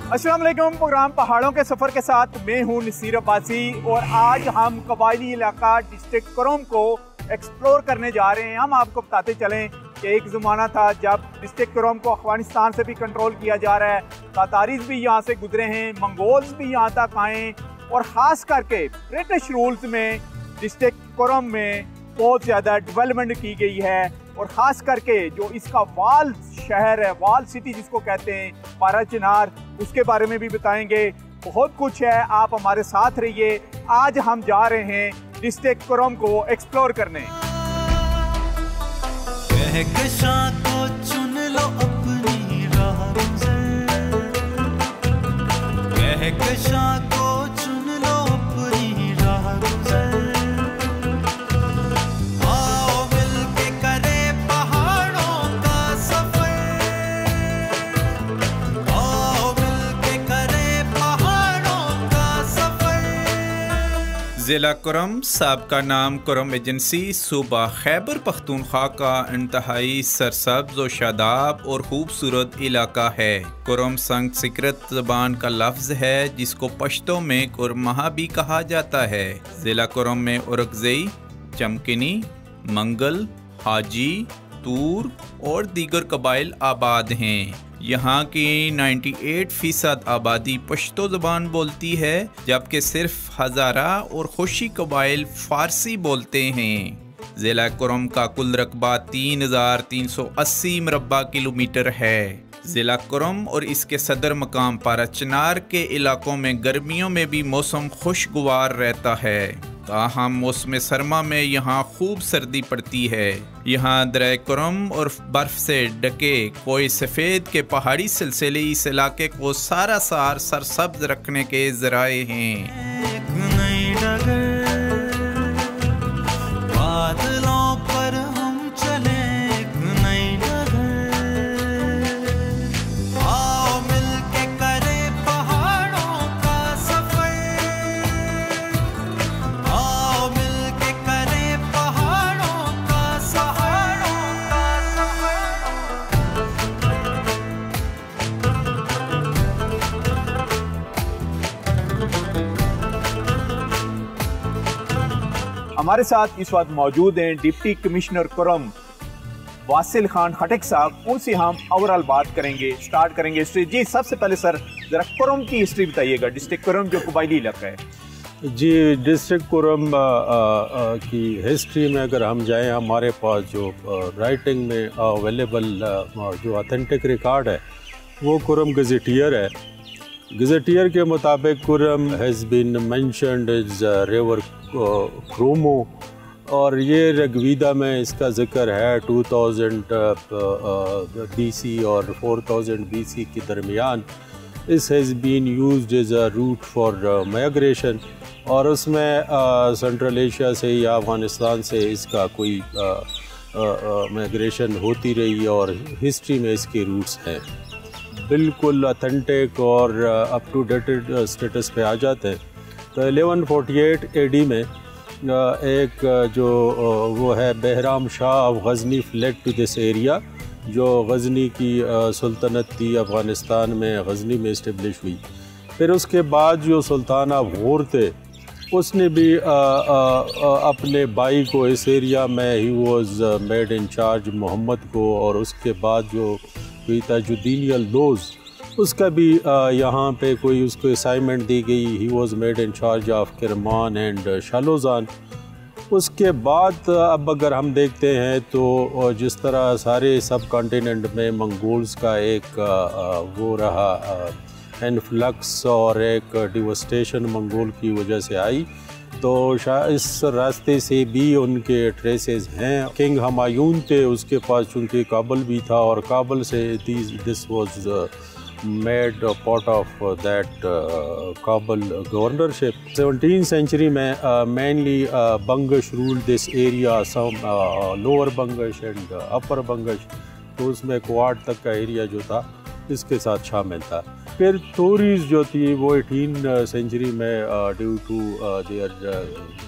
अस्सलाम वालेकुम। प्रोग्राम पहाड़ों के सफ़र के साथ मैं हूं नसीर अब्बासी और आज हम कबायली इलाका डिस्ट्रिक्ट कुरुम को एक्सप्लोर करने जा रहे हैं। हम आपको बताते चलें कि एक ज़माना था जब डिस्ट्रिक्ट कुरुम को अफगानिस्तान से भी कंट्रोल किया जा रहा है। तातारीज भी यहाँ से गुजरे हैं, मंगोल्स भी यहाँ तक आए और ख़ास करके ब्रिटिश रूल्स में डिस्ट्रिक्ट कुरुम में बहुत ज़्यादा डेवलपमेंट की गई है और ख़ास करके जो इसका वाल शहर है, वाल सिटी जिसको कहते हैं, पारा चिनार, उसके बारे में भी बताएंगे। बहुत कुछ है, आप हमारे साथ रहिए। आज हम जा रहे हैं डिस्ट्रिक्ट कुरुम को एक्सप्लोर करने। कहकशां को चुन लो अपनी राह गुज़र, कहकशां को चुन लो अपनी राह गुज़र। ज़िला कुरुम साबका नाम कुरुम एजेंसी सूबा खैबर पख्तूनख्वा का इंतहाई सरसब्ज़ और शादाब और खूबसूरत इलाका है। कुरुम संस्कृत ज़बान का लफ्ज़ है जिसको पश्तो में कुरमहा भी कहा जाता है। ज़िला कुरुम में उरगज़ई, चमकिनी, मंगल, हाजी, तूर और दीगर कबाइल आबाद हैं। यहाँ की 98% आबादी पश्तो ज़बान बोलती है, जबकि सिर्फ हज़ारा और खुशी कबाइल फ़ारसी बोलते हैं। ज़िला कुरुम का कुल रकबा 3380 मरबा किलोमीटर है। ज़िला कुरुम और इसके सदर मकाम पारा चिनार के इलाकों में गर्मियों में भी मौसम खुशगवार रहता है, ताहम मौसम सरमा में यहाँ खूब सर्दी पड़ती है। यहाँ दरिया कुरुम और बर्फ़ से ढके कोई सफ़ेद के पहाड़ी सिलसिले इस इलाके को सारा सार सरसब्ज रखने के ज़राए हैं। बादलों पर हम चले एक नई डगर, आओ मिलके करें पहाड़ों का सफर, आओ मिलके करें पहाड़ों का सफर। हमारे साथ इस वक्त मौजूद हैं डिप्टी कमिश्नर कुरुम वासिल खान खटक साहब। उनसे हम ओवरऑल बात करेंगे, स्टार्ट करेंगे हिस्ट्री। जी, सबसे पहले सर ज़रा कुरुम की हिस्ट्री बताइएगा, डिस्ट्रिक्ट कुरुम जो कबायली इलाका है। जी, डिस्ट्रिक्ट कुरुम की हिस्ट्री में अगर हम जाएं, हमारे पास जो राइटिंग में अवेलेबल जो ऑथेंटिक रिकॉर्ड है वो कुरुम गज़ेटियर है। गज़ेटियर के मुताबिक Kurram has been mentioned as river Krumu और ये ऋग्वेदा में इसका ज़िक्र है 2000 BC और 4000 BC के दरमियान। इस has been used as a route for migration और उसमें सेंट्रल एशिया से या अफ़गानिस्तान से इसका कोई माइग्रेशन होती रही और हिस्ट्री में इसके रूट्स हैं। बिल्कुल ऑथेंटिक और अप टू डेटेड स्टेटस पे आ जाते हैं। तो 1148 AD में एक जो वो है Bahram Shah of Ghazni fled to this area, जो गज़नी की सुल्तनत थी अफ़गानिस्तान में, गज़नी में इस्टेब्लिश हुई। फिर उसके बाद जो सुल्तान ऑफ गौर थे उसने भी अपने भाई को इस एरिया में he was made in charge Mohammad को, और उसके बाद जो हुई ताजुद्दीन यल्दौज़ उसका भी यहाँ पे कोई उसको असाइनमेंट दी गई। He was made in charge of Kirman and Shalozan. उसके बाद अब अगर हम देखते हैं तो जिस तरह सारे सब कॉन्टिनेंट में मंगोल्स का एक वो रहा इन्फ्लक्स और एक डिवास्टेशन मंगोल की वजह से आई, तो इस रास्ते से भी उनके ट्रेसेस हैं। किंग हमायून थे, उसके पास चूँकि काबल भी था और काबल से this was made part of that Kabul governorship. 17th century में mainly Bangash rule this area, some lower Bangash and upper Bangash, तो उसमें क्वाड तक का एरिया जो था इसके साथ शामिल था। फिर तोरीज जो थी वो 18th सेंचुरी में due to their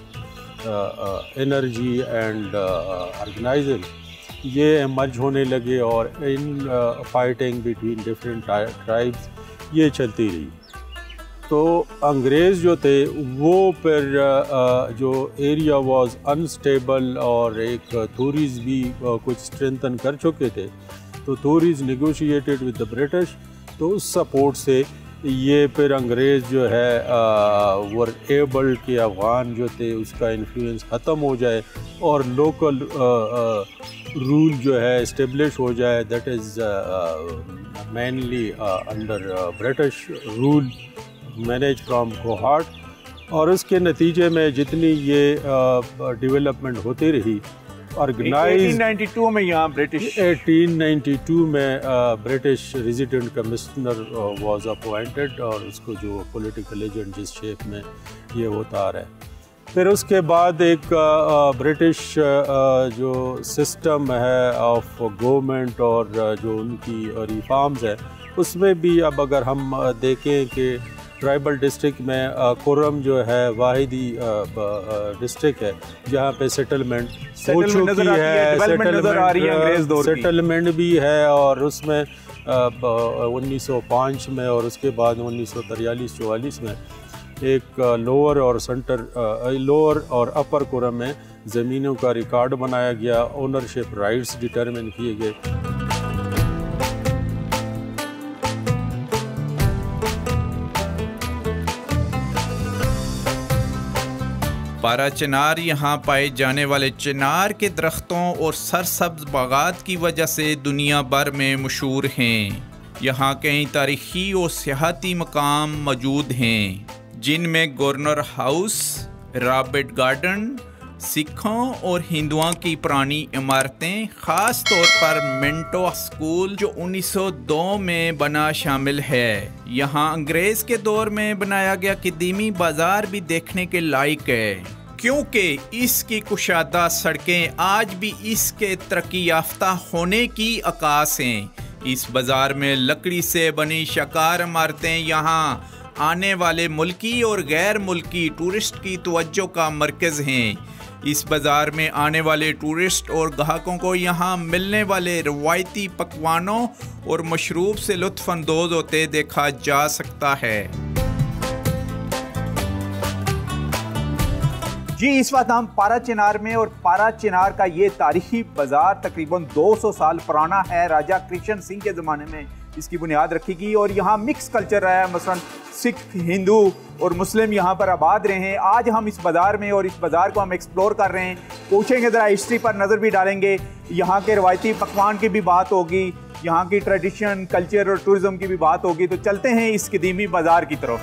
energy and organizing ये मर्ज होने लगे और in fighting between different tribes یہ چلتی رہی. تو انگریز جو تھے وہ پھر جو ایریا واز انسٹیبل اور ایک تھوریز بھی کچھ اسٹرینتھن کر چکے تھے, تو Turis negotiated with the British. تو اس سپورٹ سے یہ پھر انگریز جو ہے ور ایبل کہ افغان جو تھے اس کا انفلوئنس ختم ہو جائے اور لوکل رول جو ہے اسٹیبلش ہو جائے. That is mainly under British rule manage from Kohat. اور اس کے نتیجے میں جتنی یہ ڈیولپمنٹ ہوتی رہی آرگنائز 1892 میں یہاں 1892 میں British resident commissioner was appointed, اور اس کو جو پولیٹیکل ایجنٹ جس شیپ میں یہ ہوتا آ رہا ہے. پھر اس کے بعد ایک برٹش جو سسٹم ہے آف گورنمنٹ اور جو ان کی ریفارمز ہے اس میں بھی اب اگر ہم دیکھیں کہ ٹرائبل ڈسٹرکٹ میں کورم جو ہے واحدی ڈسٹرکٹ ہے جہاں پہ سیٹلمنٹ ہو چکی ہے, سیٹلمنٹ بھی ہے, اور اس میں 1905 میں اور اس کے بعد 1943-44 میں ایک لوور اور اپر کورم میں زمینوں کا ریکارڈ بنایا گیا, اونرشپ رائٹس ڈٹرمن کیے گئے. پارا چنار یہاں پائے جانے والے چنار کے درختوں اور سرسبز باغات کی وجہ سے دنیا بھر میں مشہور ہیں. یہاں کئی تاریخی اور سیاحتی مقام موجود ہیں جن میں گورنر ہاؤس, رابرٹ گارڈن, سکھوں اور ہندوؤں کی پرانی عمارتیں, خاص طور پر منٹو اسکول جو 1902 میں بنا شامل ہے. یہاں انگریز کے دور میں بنایا گیا قدیمی بازار بھی دیکھنے کے لائق ہے کیونکہ اس کی کشادہ سڑکیں آج بھی اس کے ترقی یافتہ ہونے کی عکاس ہیں. اس بازار میں لکڑی سے بنی شاہکار عمارتیں یہاں آنے والے ملکی اور غیر ملکی ٹورسٹ کی توجہ کا مرکز ہیں. اس بازار میں آنے والے ٹورسٹ اور گاہکوں کو یہاں ملنے والے روایتی پکوانوں اور مشروب سے لطف اندوز ہوتے دیکھا جا سکتا ہے. جی اس وقت ہم پارا چنار میں, اور پارا چنار کا یہ تاریخی بازار تقریباً 200 سال پرانا ہے. راجہ کرشن سنگھ کے زمانے میں اس کی بنیاد رکھی گئی اور یہاں مکس کلچر رہا ہے, مثلا سکھ, ہندو اور مسلم یہاں پر آباد رہے ہیں. آج ہم اس بازار میں اور اس بازار کو ہم ایکسپلور کر رہے ہیں, پوچھیں گے, ذرا ہسٹری پر نظر بھی ڈالیں گے, یہاں کے روایتی پکوان کی بھی بات ہوگی, یہاں کی ٹریڈیشن, کلچر اور ٹورزم کی بھی بات ہوگی. تو چلتے ہیں اس قدیمی بازار کی طرف.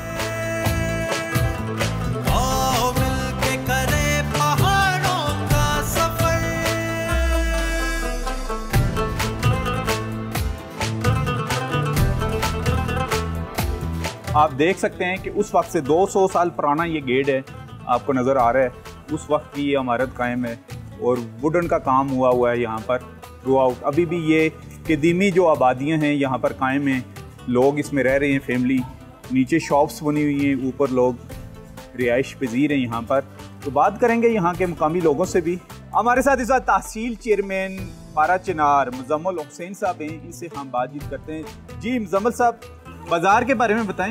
آپ دیکھ سکتے ہیں کہ اس وقت سے 200 سال پرانا یہ گیٹ ہے, آپ کو نظر آ رہا ہے. اس وقت کی یہ عمارت قائم ہے اور ووڈن کا کام ہوا ہے یہاں پر تھرو آؤٹ. ابھی بھی یہ قدیمی جو آبادیاں ہیں یہاں پر قائم ہیں, لوگ اس میں رہ رہے ہیں, فیملی. نیچے شاپس بنی ہوئی ہیں, اوپر لوگ رہائش پذیر ہیں یہاں پر. تو بات کریں گے یہاں کے مقامی لوگوں سے بھی. ہمارے ساتھ اس وقت تحصیل چیئرمین پارا چنار مزمل حسین صاحب ہیں, ان سے ہم بات چیت کرتے ہیں. جی مزمل صاحب, بازار کے بارے میں بتائیں.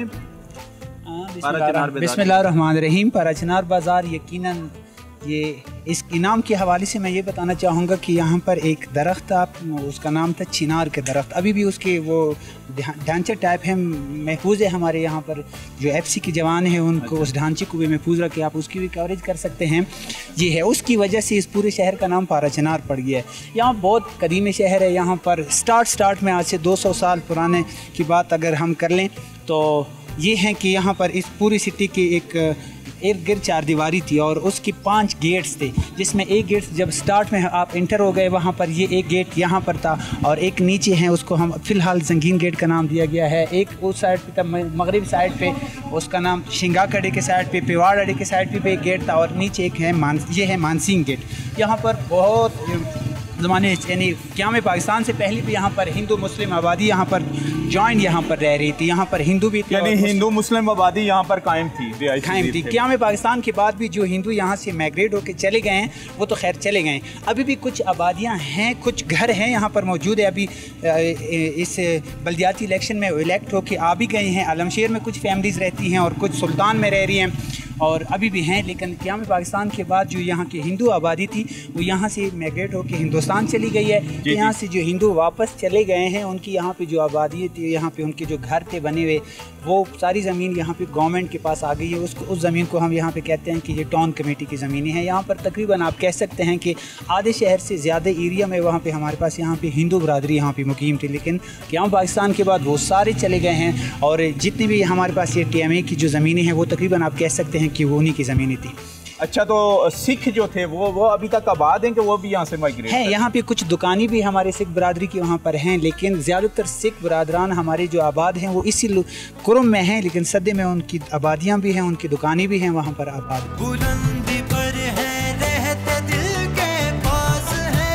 بسم اللہ الرحمن الرحیم. پارا چنار بازار یقیناً یہ اس انعام کے حوالے سے میں یہ بتانا چاہوں گا کہ یہاں پر ایک درخت تھا, اس کا نام تھا چنار کے درخت. ابھی بھی اس کے وہ ڈھانچے ٹائپ ہیں, محفوظ ہے ہمارے یہاں پر. جو ایف سی کے جوان ہیں ان کو اس ڈھانچے کو بھی محفوظ رکھے, آپ اس کی بھی کوریج کر سکتے ہیں. یہ ہے اس کی وجہ سے اس پورے شہر کا نام پارا چنار پڑ گیا ہے. یہاں بہت قدیمی شہر ہے. یہاں پر سٹارٹ میں آج سے 200 سال پرانے کی بات اگر ہم کر لیں تو یہ ہے کہ یہاں پر اس پوری سٹی کی ایک ارد گرد 4 دیواری تھی اور اس کی 5 گیٹس تھے, جس میں ایک گیٹ جب سٹارٹ میں آپ انٹر ہو گئے وہاں پر یہ ایک گیٹ یہاں پر تھا, اور ایک نیچے ہیں اس کو ہم فی الحال زنگین گیٹ کا نام دیا گیا ہے. ایک اس سائڈ پہ تھا مغرب سائڈ پہ, اس کا نام شنگا کڑے کے سائڈ پہ, پیواڑ اڈے کے سائڈ پہ ایک گیٹ تھا, اور نیچے ایک ہے یہ ہے مانسنگ گیٹ. یہاں پر بہت ज़माने यानी क़याम पाकिस्तान से पहले भी यहाँ पर हिंदू मुस्लिम आबादी यहाँ पर जॉइंट यहाँ पर रह रही थी। यहाँ पर हिंदू भी यानी हिंदू मुस्लिम आबादी यहाँ पर कायम थी, कायम थी। क़याम पाकिस्तान के बाद भी जो हिंदू यहाँ से माइग्रेट होकर चले गए हैं वो तो खैर चले गए, अभी भी कुछ आबादियाँ हैं, कुछ घर हैं यहाँ पर मौजूद है। अभी इस बल्दियाती इलेक्शन में इलेक्ट होकर आ भी गए हैं। आलमशेर में कुछ फैमिलीज़ रहती हैं और कुछ सुल्तान में रह रही हैं और अभी भी हैं, लेकिन क़याम पाकिस्तान के बाद जो यहाँ की हिंदू आबादी थी वो यहाँ से माइग्रेट होकर हिंदुस्तान चली गई है। यहाँ से जो हिंदू वापस चले गए हैं उनकी यहाँ पे जो आबादी थी, यहाँ पे उनके जो घर थे बने हुए, वो सारी ज़मीन यहाँ पे गवर्नमेंट के पास आ गई है। उस ज़मीन को हम यहाँ पे कहते हैं कि ये टाउन कमेटी की ज़मीनें हैं। यहाँ पर तकरीबन आप कह सकते हैं कि आधे शहर से ज़्यादा एरिया में वहाँ पर हमारे पास यहाँ पर हिंदू बरादरी यहाँ पर मुकीम थी, लेकिन क़याम पाकिस्तान के बाद वो सारे चले गए हैं और जितनी भी हमारे पास ये TMA की जो ज़मीनें हैं वो तकरीबन आप कह सकते हैं कि वो उन्हीं की ज़मीनें थी। अच्छा, तो सिख जो थे वो अभी तक आबाद हैं कि वो भी यहाँ से माइग्रेट हैं? यहाँ पे कुछ दुकानें भी हमारे सिख बरादरी की वहाँ पर हैं, लेकिन ज़्यादातर सिख बरादरान हमारे जो आबाद हैं वो इसी कुरम में हैं, लेकिन सदे में उनकी आबादियाँ भी हैं, उनकी दुकानें भी हैं वहाँ पर आबाद। बुलंदी पर है रहते दिल के पास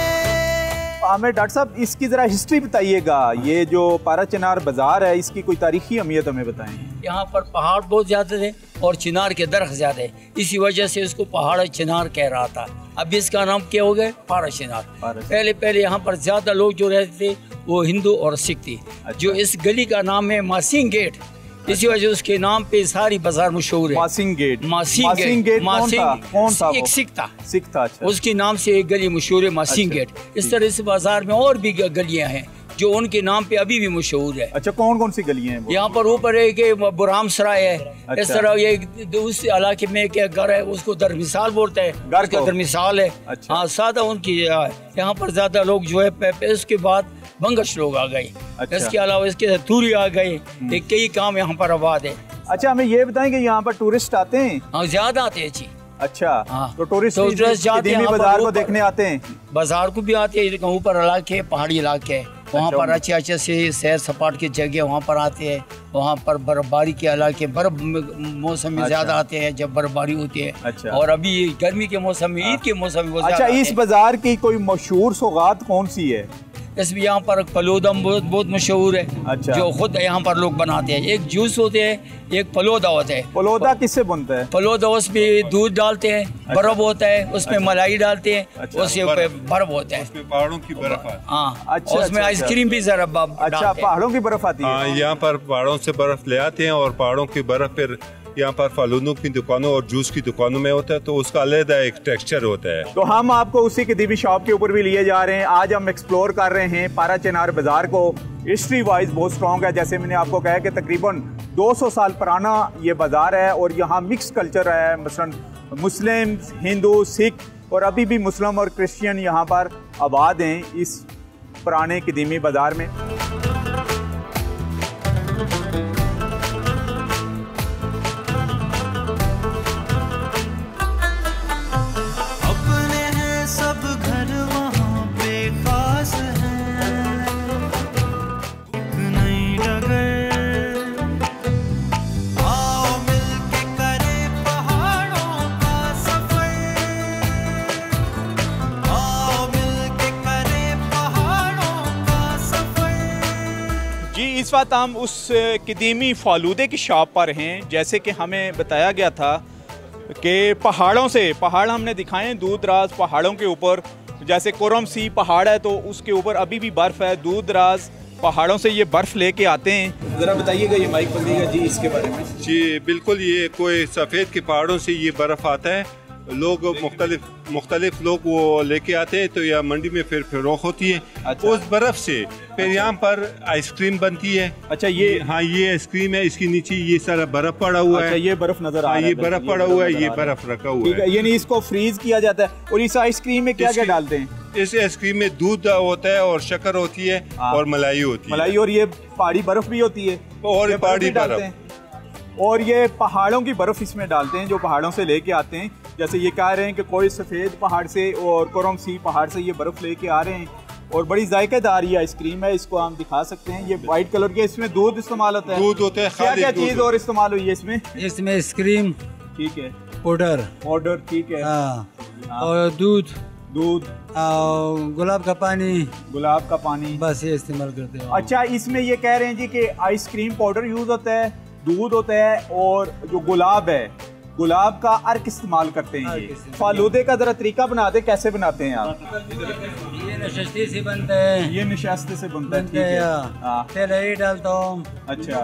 है। आमिर डॉक्टर साहब, इसकी ज़रा हिस्ट्री बताइएगा। ये जो पारा चिनार बाज़ार है इसकी कोई तारीखी अहमियत हमें बताएं। यहाँ पर पहाड़ बहुत ज़्यादा थे और चिनार के दरख्त ज़्यादा है, इसी वजह से इसको पहाड़ चिनार कह रहा था। अब इसका नाम क्या हो गया? पारा चिनार। पहले यहाँ पर ज़्यादा लोग जो रहते थे वो हिंदू और सिख थी। अच्छा। जो इस गली का नाम है मासिंग गेट, इसी वजह से उसके नाम पे सारी बाजार मशहूर है। मासिंग गेट। मासिंग गेट कौन था? एक सिख था। अच्छा। उसके नाम से एक गली मशहूर है मासिंग गेट। इस तरह से बाजार में और भी गलियाँ हैं जो उनके नाम पे अभी भी मशहूर है। अच्छा, कौन कौन सी गलियां हैं? यहाँ पर ऊपर है कि बुराम सराय है। अच्छा। इस तरह ये उस इलाके में क्या घर है उसको दरमिसाल बोलते हैं, उसका दरमिसाल है। अच्छा। हाँ, सादा उनकी यहाँ पर ज्यादा लोग जो है। इसके बाद बंगश लोग आ गए। अच्छा। इसके अलावा इसके तूरी आ गए। कई काम यहाँ पर आबाद है। अच्छा, हमें ये बताएं कि यहाँ पर टूरिस्ट आते हैं? हाँ, ज्यादा आते हैं जी। अच्छा। हाँ। तो टूरिस्ट जाते हैं बाजार को देखने आते हैं? बाजार को भी आते हैं, ऊपर इलाके पहाड़ी इलाके है वहाँ पर अच्छे अच्छे से सैर सपाट की जगह वहाँ पर आते हैं। वहाँ पर बर्फबारी के इलाके बर्फ मौसम में ज्यादा आते हैं जब बर्फबारी होती है। अच्छा। और अभी गर्मी के मौसम में, ईद के मौसम में। अच्छा, इस बाजार की कोई मशहूर सौगात कौन सी है? इसमें यहाँ पर फलूदा बहुत मशहूर है। अच्छा। जो खुद यहाँ पर लोग बनाते हैं। एक जूस होते हैं, एक फलूदा होता है। फलूदा किससे बनता है? फलूदा उसमें दूध डालते हैं। अच्छा। बर्फ होता है, उसमें मलाई डालते हैं। अच्छा। उससे बर्फ होता है, उसमें पहाड़ों की बर्फ है। हाँ। अच्छा, उसमें आइसक्रीम भी जरा अच्छा, पहाड़ों की बर्फ आती है। हाँ, यहाँ पर पहाड़ों से बर्फ ले आते हैं और पहाड़ों की बर्फ फिर यहाँ पर फलूनों की दुकानों और जूस की दुकानों में होता है, तो उसका अलग एक टेक्सचर होता है। तो हम आपको उसी कदीमी शॉप के ऊपर भी लिए जा रहे हैं। आज हम एक्सप्लोर कर रहे हैं पारा चिनार बाजार को। हिस्ट्री वाइज बहुत स्ट्रॉन्ग है, जैसे मैंने आपको कहा कि तकरीबन 200 साल पुराना ये बाजार है और यहाँ मिक्स कल्चर है, मसलन मुस्लिम, हिंदू, सिख और अभी भी मुस्लिम और क्रिश्चियन यहाँ पर आबाद हैं इस पुराने कदीमी बाजार में। अपने हैं सब घर वहाँ पे खास है। एक नई डगर आओ मिलके करें पहाड़ों का सफर। आओ मिलके करें पहाड़ों का सफर। जी, इस वक्त हम उस कदीमी फालूदे की शॉप पर हैं। जैसे कि हमें बताया गया था कि पहाड़ हमने दिखाए दूर दराज पहाड़ों के ऊपर, जैसे कोरम सी पहाड़ है तो उसके ऊपर अभी भी बर्फ़ है। दूर दराज पहाड़ों से ये बर्फ़ लेके आते हैं। ज़रा बताइएगा ये माइक बंदीगा जी इसके बारे में। जी बिल्कुल, ये कोई सफ़ेद के पहाड़ों से ये बर्फ़ आता है। लोग मुख्तलिफ लोग वो लेके आते हैं, तो यह मंडी में फिर फरोख्त होती है। अच्छा। उस बर्फ़ से फिर यहाँ पर आइसक्रीम बनती है। अच्छा, ये हाँ, ये आइसक्रीम है। इसके नीचे ये सारा बर्फ़ पड़ा हुआ अच्छा, है। ये बर्फ़ नजर आ रहा है। ये बर्फ़ पड़ा हुआ है, ये बर्फ़ रखा हुआ ठीक है। है, यानी इसको फ्रीज किया जाता है। और इस आइसक्रीम में क्या क्या डालते हैं? इस आइसक्रीम में दूध होता है और शक्कर होती है और मलाई होती है। मलाई और ये पहाड़ी बर्फ भी होती है और ये पहाड़ी भी डालते बर्फ। हैं। और ये पहाड़ों की बर्फ इसमें डालते हैं जो पहाड़ों से लेके आते हैं। जैसे ये कह रहे हैं कि कोई सफ़ेद पहाड़ से और कोरम सी पहाड़ से ये बर्फ लेके आ रहे हैं और बड़ी जायकेदार ये आइसक्रीम है। इसको हम दिखा सकते हैं। ये वाइट कलर के, इसमें दूध इस्तेमाल होता है। दूध होता है, क्या क्या खाली चीज़ और इस्तेमाल हुई है इसमें? इसमें आइसक्रीम, ठीक है, पाउडर, ऑर्डर, ठीक है, हाँ, और दूध, दूध, गुलाब का पानी, गुलाब का पानी, बस ये इस्तेमाल करते हैं। अच्छा, इसमें ये कह रहे हैं जी कि आइसक्रीम पाउडर यूज होता है, दूध होता है, और जो गुलाब है, गुलाब का अर्क इस्तेमाल करते हैं। ये फालूदे का जरा तरीका बना दे, कैसे बनाते हैं आप? ये नशस्ती से बनता है, ये निशास्ते से बनता है, ठीक है। हाँ, तेल ही डालता हूँ। अच्छा,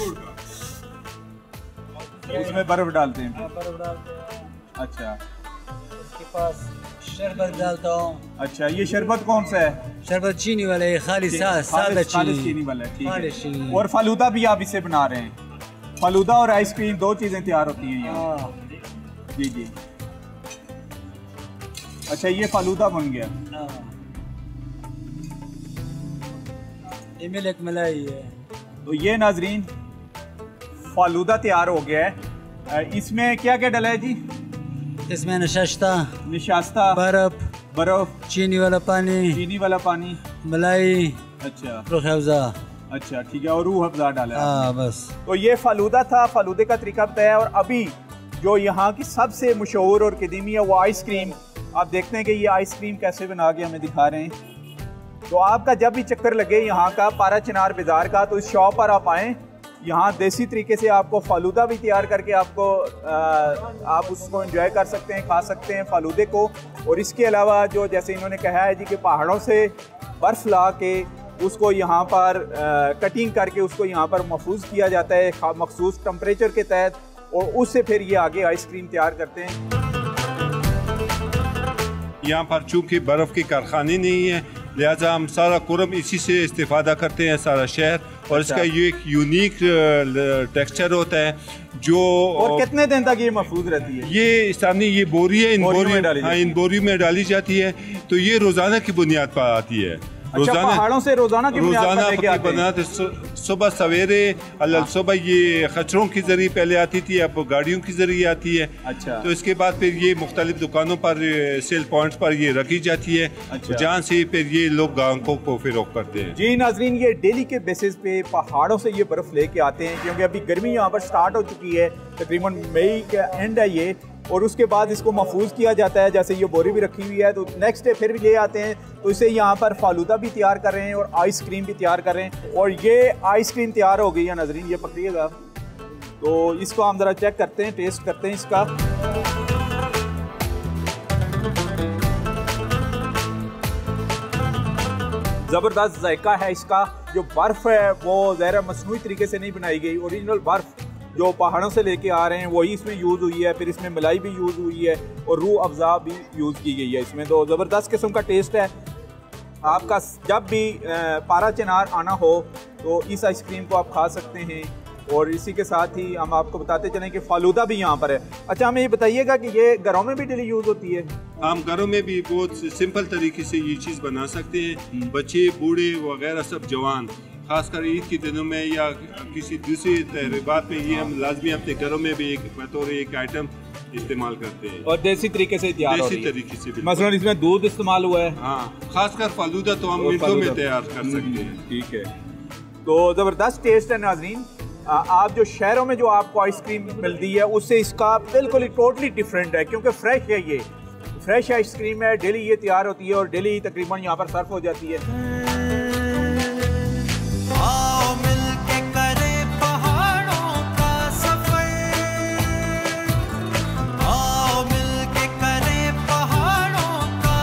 उसमें बर्फ डालते हैं। बर्फ डालते हैं। अच्छा, उसके पास शरबत डालता हूँ। अच्छा, ये शरबत कौन सा है? शरबत चीनी वाला है, खालिस सादा खालिस चीनी वाला है, ठीक खालिस है। चीनी। और फालूदा भी आप इससे बना रहे हैं? फालूदा और आइसक्रीम दो चीजें तैयार होती हैं यहाँ। जी जी। अच्छा, ये फालूदा बन गया। ये मिल्क मलाई है। तो ये नाजरीन फालूदा तैयार हो गया है। इसमें क्या क्या डला है जी? इसमें नशास्ता, निशास्ता, बर्फ, चीनी वाला पानी, मलाई, अच्छा, रूह अफ़ज़ा। अच्छा, ठीक है, और रूह अफ़ज़ा डाला। हाँ, बस। तो ये फालूदा था, फालूदे का तरीका बताया। और अभी जो यहाँ की सबसे मशहूर और कदीमी है वो आइसक्रीम। आप देखते हैं कि ये आइसक्रीम कैसे बना के हमें दिखा रहे हैं। तो आपका जब भी चक्कर लगे यहाँ का पारा चिनार बाज़ार का, तो इस शॉप पर आप आएँ। यहाँ देसी तरीके से आपको फालूदा भी तैयार करके आपको आप उसको एंजॉय कर सकते हैं, खा सकते हैं फालूदे को। और इसके अलावा जो जैसे इन्होंने कहा है जी कि पहाड़ों से बर्फ़ ला के उसको यहाँ पर कटिंग करके उसको यहाँ पर महफूज किया जाता है मखसूस टेम्परेचर के तहत, और उससे फिर ये आगे आइसक्रीम तैयार करते हैं। यहाँ पर चूँकि बर्फ़ के कारखाने नहीं है, लिहाजा हम सारा कुरम इसी से इस्तेफादा करते हैं, सारा शहर। और इसका ये एक यूनिक टेक्सचर होता है जो। और कितने दिन तक ये महफूज रहती है? ये सामने ये बोरी है, इन बोरी में डाली जाती है। तो ये रोज़ाना की बुनियाद पर आती है। अच्छा, पहाड़ों से रोजाना की बनाते सुबह सवेरे सुबह ये खचरों की जरिए पहले आती थी, अब गाड़ियों की जरिए आती है। अच्छा, तो इसके बाद फिर ये मुख्तलिफ दुकानों पर सेल पॉइंट्स पर ये रखी जाती है। अच्छा, जहाँ से फिर ये लोग ग्राहकों को फिरोख्त करते हैं। जी नाजरीन, ये डेली के बेसिस पे पहाड़ों से ये बर्फ लेके आते हैं, क्योंकि अभी गर्मी यहाँ पर स्टार्ट हो चुकी है, तकरीबन मई का एंड है ये। और उसके बाद इसको महफूज किया जाता है, जैसे ये बोरी भी रखी हुई है। तो नेक्स्ट डे फिर भी ले आते हैं, तो इसे यहाँ पर फालूदा भी तैयार कर रहे हैं और आइसक्रीम भी तैयार कर रहे हैं। और ये आइसक्रीम तैयार हो गई है नाजरीन, ये पकड़िएगा। तो इसको हम ज़रा चेक करते हैं, टेस्ट करते हैं इसका। ज़बरदस्त जायका है इसका। जो बर्फ़ है वो ज़ाहिर मसनूई तरीके से नहीं बनाई गई, ओरिजिनल बर्फ़ जो पहाड़ों से लेके आ रहे हैं वही इसमें यूज़ हुई है। फिर इसमें मलाई भी यूज़ हुई है और रूह अफ़ज़ा भी यूज़ की गई है इसमें। तो ज़बरदस्त किस्म का टेस्ट है। आपका जब भी पारा चिनार आना हो तो इस आइसक्रीम को आप खा सकते हैं। और इसी के साथ ही हम आपको बताते चलें कि फालूदा भी यहाँ पर है। अच्छा, हमें ये बताइएगा कि ये घरों में भी डेली यूज़ होती है? हम घरों में भी बहुत सिंपल तरीके से ये चीज़ बना सकते हैं। बच्चे, बूढ़े वगैरह सब जवान, खासकर ईद के दिनों में या किसी दूसरी तहरीबात में ये हम लाजमी अपने घरों में भी एक बतौर एक आइटम इस्तेमाल करते हैं। और देसी तरीके से तैयार हो रही है। देसी तरीके से मसलन इसमें दूध इस्तेमाल हुआ है। हाँ, खासकर फालूदा तो हम मिनटों में तैयार कर सकते हैं। ठीक है, तो ज़बरदस्त टेस्ट है नाजरीन। आप जो शहरों में जो आपको आइसक्रीम मिलती है उससे इसका बिल्कुल ही टोटली डिफरेंट है, क्योंकि फ्रेश है। ये फ्रेश आइसक्रीम है, डेली ये तैयार होती है और डेली ही तकरीबन यहाँ पर सर्व हो जाती है। आओ मिलके करें पहाड़ों का सफर, आओ मिलके करें पहाड़ों का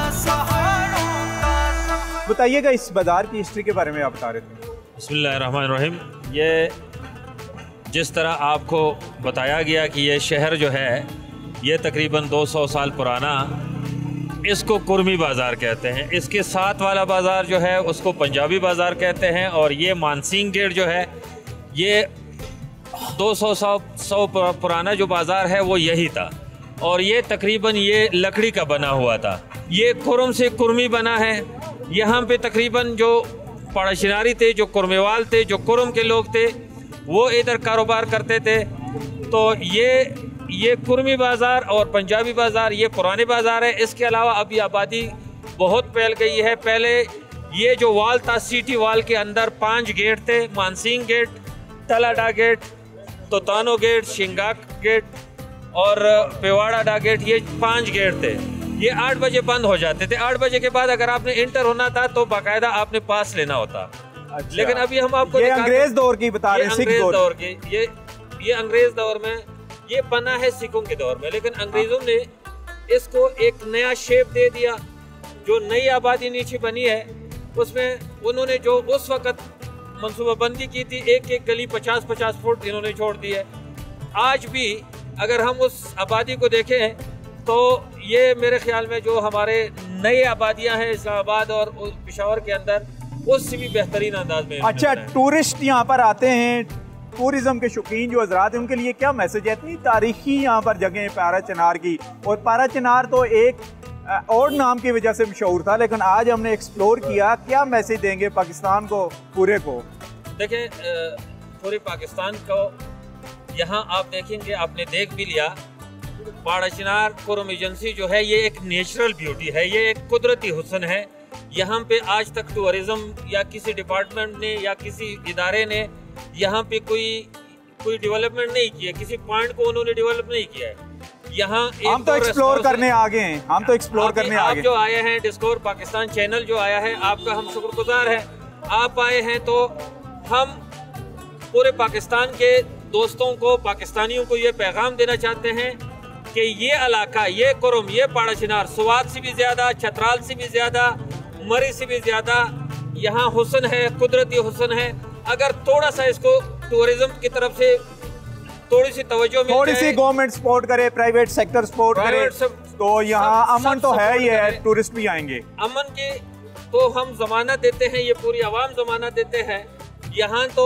सफर। बताइएगा इस बाजार की हिस्ट्री के बारे में आप बता रहे थे। बिस्मिल्लाहिर्रहमानिर्रहीम। ये जिस तरह आपको बताया गया कि ये शहर जो है ये तकरीबन 200 साल पुराना, इसको कुर्मी बाज़ार कहते हैं। इसके साथ वाला बाज़ार जो है उसको पंजाबी बाज़ार कहते हैं। और ये मानसिंग गेट जो है ये 200 पुराना जो बाज़ार है वो यही था। और ये तकरीबन ये लकड़ी का बना हुआ था। ये कुरम से कुर्मी बना है। यहाँ पे तकरीबन जो पड़ाशिनारी थे, जो कुर्मेवाल थे, जो कुरम के लोग थे, वो इधर कारोबार करते थे। तो ये कुर्मी बाज़ार और पंजाबी बाज़ार ये पुराने बाज़ार है। इसके अलावा अभी आबादी बहुत फैल गई है। पहले ये जो वाल था, सिटी वाल के अंदर 5 गेट थे। मानसिंग गेट, तलाडा गेट, तोतानो गेट, शिंगाक गेट और पेवाड़ा डा गेट, ये 5 गेट थे। ये 8 बजे बंद हो जाते थे। 8 बजे के बाद अगर आपने इंटर होना था तो बाकायदा आपने पास लेना होता। अच्छा। लेकिन अभी हम आपको ये अंग्रेज दौर की बता रहे हैं, सिख दौर की। ये अंग्रेज दौर में ये बना है सिखों के दौर में, लेकिन अंग्रेजों ने इसको एक नया शेप दे दिया। जो नई आबादी नीचे बनी है उसमें उन्होंने जो उस वक्त मनसूबाबंदी की थी, एक एक गली 50-50 फुट इन्होंने छोड़ दी है। आज भी अगर हम उस आबादी को देखें तो ये मेरे ख्याल में जो हमारे नई आबादियां हैं इस्लामाबाद और पेशावर के अंदर, उससे भी बेहतरीन अंदाज में। अच्छा, टूरिस्ट यहाँ पर आते हैं, टूरिज्म के शौकीन जो हजरात हैं उनके लिए क्या मैसेज है? इतनी तारीखी यहाँ पर जगह है पारा चिनार की, और पारा चिनार तो एक और नाम की वजह से मशहूर था, लेकिन आज हमने एक्सप्लोर किया। क्या मैसेज देंगे पाकिस्तान को पूरे को? देखें, पूरे पाकिस्तान को यहाँ आप देखेंगे, आपने देख भी लिया, पारा चिनार कुरुम एजेंसी जो है ये एक नेचुरल ब्यूटी है, ये एक कुदरती हुस्न है। यहाँ पे आज तक टूरिज्म या किसी डिपार्टमेंट ने या किसी इदारे ने यहाँ पे कोई डेवलपमेंट नहीं किया, किसी पॉइंट को उन्होंने डेवलप नहीं किया है। यहाँ हम तो एक्सप्लोर करने आ गए हैं, हम तो एक्सप्लोर करने आ गए। आप जो आए हैं, डिस्कवर पाकिस्तान चैनल जो आया है, आपका हम शुक्रगुजार हैं। आप आए हैं तो हम पूरे पाकिस्तान के दोस्तों को, पाकिस्तानियों को ये पैगाम देना चाहते हैं कि ये इलाका, ये कुरुम, ये पारा चिनार स्वात से भी ज़्यादा, चतराल से भी ज़्यादा, मरी से भी ज़्यादा यहाँ हुस्न है, कुदरती हुस्न है। अगर थोड़ा सा इसको टूरिज्म की तरफ से थोड़ी सी तवज्जो मिल जाए, थोड़ी सी गवर्नमेंट सपोर्ट करे, प्राइवेट सेक्टर सपोर्ट करे, तो यहाँ अमन तो है ही है, टूरिस्ट भी आएंगे। अमन की तो हम जमानत देते हैं, ये पूरी आवाम जमानत देते हैं। यहाँ तो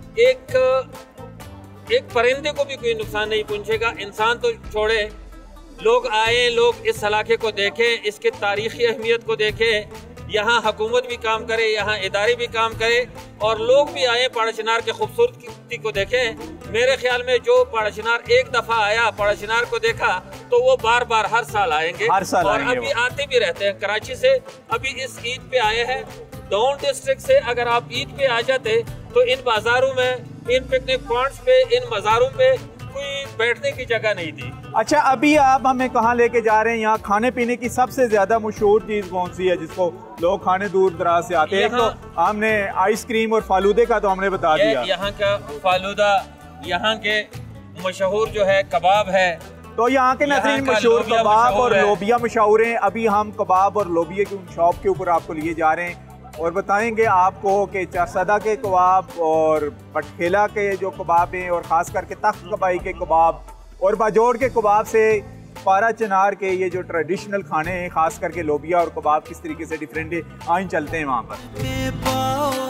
एक परिंदे को भी कोई नुकसान नहीं पहुँचेगा, इंसान तो छोड़े। लोग आए, लोग इस इलाके को देखें, इसके तारीखी अहमियत को देखें। यहाँ हुकूमत भी काम करे, यहाँ इदारे भी काम करे, और लोग भी आए, पारा चिनार के खूबसूरती को देखें। मेरे ख्याल में जो पारा चिनार एक दफ़ा आया, पारा चिनार को देखा, तो वो बार बार हर साल आएंगे, हर साल और आएंगे अभी आते भी रहते हैं। कराची से अभी इस ईद पे आए हैं। डाउन डिस्ट्रिक्ट से अगर आप ईद पे आ जाते तो इन बाजारों में, इन पिकनिक पॉइंट्स पे, इन मज़ारों पे कोई बैठने की जगह नहीं थी। अच्छा, अभी आप हमें कहाँ लेके जा रहे हैं? यहाँ खाने पीने की सबसे ज्यादा मशहूर चीज कौन सी है जिसको लोग खाने दूर दराज से आते हैं? तो हमने आइसक्रीम और फालूदे का तो हमने बता दिया। यहाँ का फालूदा, यहाँ के मशहूर जो है कबाब है, तो यहाँ के नाज़रीन मशहूर कबाब और लोबिया मशहूर हैं। अभी हम कबाब और लोबिया की शॉप के ऊपर आपको लिए जा रहे हैं और बताएंगे आपको कि चारसदा के कबाब और पटखेला के जो कबाब हैं, और ख़ास करके तख्त कबाई के कबाब और बाजोड़ के कबाब से पारा चिनार के ये जो ट्रेडिशनल खाने हैं, ख़ास करके लोबिया और कबाब किस तरीके से डिफरेंट है, आइन चलते हैं वहाँ पर।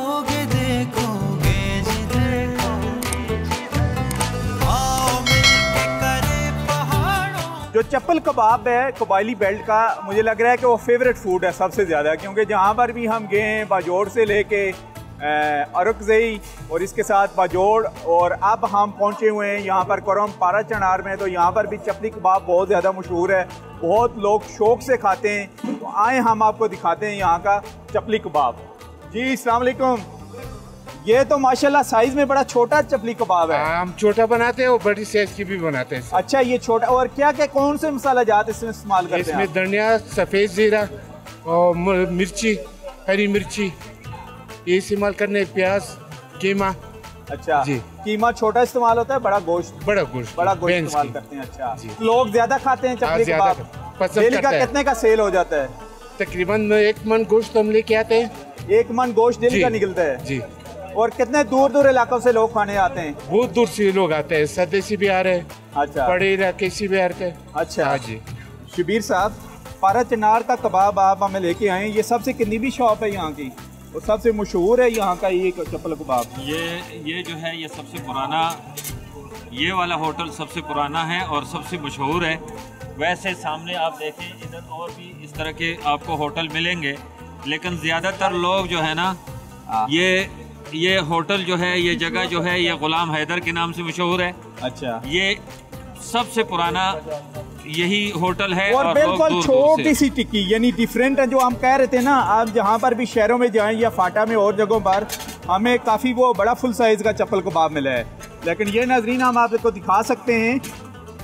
जो चप्पल कबाब है कबायली बेल्ट का, मुझे लग रहा है कि वो फेवरेट फूड है सबसे ज़्यादा, क्योंकि जहाँ पर भी हम गए हैं, बाजोड़ से लेके अरकज़ई और इसके साथ बाजोड़, और अब हम पहुँचे हुए हैं यहाँ पर कुरुम पारा चिनार में, तो यहाँ पर भी चपली कबाब बहुत ज़्यादा मशहूर है, बहुत लोग शौक़ से खाते हैं। तो आए हम आपको दिखाते हैं यहाँ का चपली कबाब। जी अस्सलाम वालेकुम। ये तो माशाल्लाह साइज में बड़ा छोटा चपली कबाब है। हम छोटा बनाते हैं और बड़ी साइज की भी बनाते हैं। अच्छा, ये छोटा, और क्या क्या कौन से मसाला जात इसमें इस्तेमाल करते हैं? इसमें धनिया, सफ़ेद जीरा और मिर्ची, हरी मिर्ची ये इस्तेमाल करने, प्याज, कीमा। अच्छा जी, कीमा छोटा इस्तेमाल होता है, बड़ा गोश्त बड़ा गोश्त इस्तेमाल करते हैं। अच्छा, लोग ज्यादा खाते हैं चपली कबाब? डेली का कितने का सेल हो जाता है? तकरीबन 1 मन गोश्त हम लेके आते हैं। 1 मन गोश्त डेली का निकलता है जी। और कितने दूर दूर इलाकों से लोग खाने आते हैं? बहुत दूर से लोग आते हैं, सदे से भी आ रहे हैं, अच्छा, बड़े इलाके से भी आ रहे हैं। अच्छा जी। शबीर साहब, पारा चिनार का कबाब आप हमें लेके आए, ये सबसे कितनी भी शॉप है यहाँ की, और सबसे मशहूर है यहाँ का ये चप्पल कबाब? ये जो है ये सबसे पुराना, ये वाला होटल सबसे पुराना है और सबसे मशहूर है। वैसे सामने आप देखें, इधर और भी इस तरह के आपको होटल मिलेंगे, लेकिन ज़्यादातर लोग जो है ना, ये होटल जो है, ये जगह जो है, ये गुलाम हैदर के नाम से मशहूर है। अच्छा, ये सबसे पुराना यही होटल है, और बिल्कुल छोटी सी टिक्की, यानी डिफरेंट है। जो हम कह रहे थे ना, आप जहाँ पर भी शहरों में जाएं या फाटा में और जगहों पर, हमें काफ़ी वो बड़ा फुल साइज़ का चप्पल कबाब मिला है, लेकिन ये नाज़रीन हम आपको दिखा सकते हैं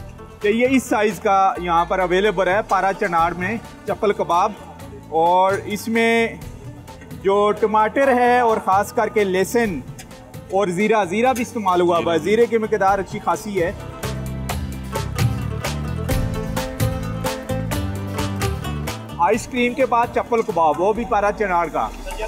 کہ یہ اس سائز کا یہاں پر اویلیبل ہے پارا چنار میں چپل کباب، اور اس میں جو ٹماٹر ہے اور خاص کر کے لہسن اور زیرہ بھی استعمال ہوا ہے، زیرے کی مقدار اچھی خاصی ہے۔ آئس کریم کے بعد چپل کباب، وہ بھی پارا چنار کا۔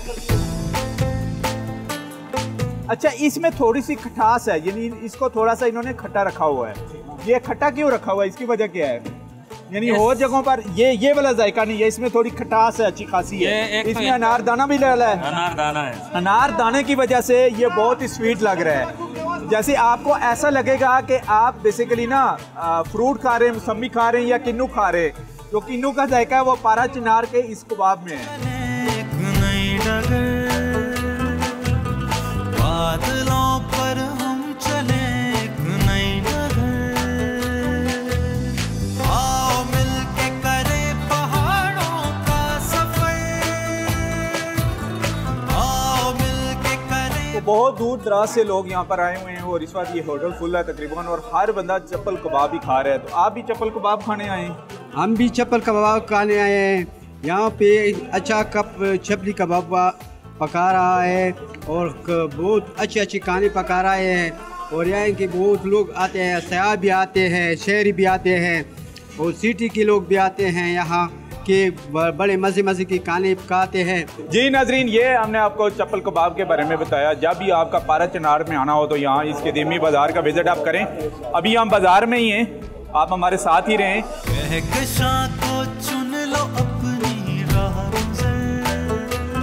اچھا، اس میں تھوڑی سی کھٹاس ہے، یعنی اس کو تھوڑا سا انہوں نے کھٹا رکھا ہوا ہے۔ یہ کھٹا کیوں رکھا ہوا ہے، اس کی وجہ کیا ہے؟ یعنی اور جگہوں پر یہ والا ذائقہ نہیں ہے، اس میں تھوڑی کھٹاس ہے، اچھی خاصی ہے۔ اس میں انار دانہ بھی ڈالا ہے، انار دانے کی وجہ سے یہ بہت ہی سویٹ لگ رہا ہے۔ جیسے آپ کو ایسا لگے گا کہ آپ بیسیکلی نا فروٹ کھا رہے ہیں، موسمی کھا رہے ہیں یا کنو کھا رہے ہیں۔ جو کنو کا ذائقہ ہے وہ پارا چنار کے اس کباب میں ہے۔ بادلوں پر ہم چلیں ایک نئی ڈگر، آؤ مل کے کریں پہاڑوں کا سفر، آؤ مل کے کریں۔ تو بہت دور دراز سے لوگ یہاں پر آئے ہوئے ہیں اور اس وقت یہ ہوٹل فل ہے تقریباً، اور ہر بندہ چپل کباب ہی کھا رہا ہے۔ تو آپ بھی چپل کباب کھانے آئے ہیں؟ ہم بھی چپل کباب کھانے آئے ہیں۔ یہاں پہ اچھا کپ چپلی کباب پکا رہا ہے اور بہت اچھے کھانے پکا رہے ہیں، اور یہاں کے بہت لوگ آتے ہیں، سیاح بھی آتے ہیں، شہری بھی آتے ہیں، اور سٹی کے لوگ بھی آتے ہیں یہاں کے بڑے مزے کے کھانے پکاتے ہیں۔ جی ناظرین، یہ ہم نے آپ کو چپل کباب کے بارے میں بتایا۔ جب بھی آپ کا پارا چنار میں آنا ہو تو یہاں اس قدیمی بازار کا وزٹ آپ کریں۔ ابھی ہم بازار میں ہی ہیں، آپ ہمارے ساتھ ہی رہیں۔ کہکشاں کو چن لو اپنی راہ گزر،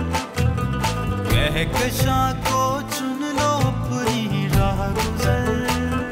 کہکشاں کو چن لو اپنی راہ گزر،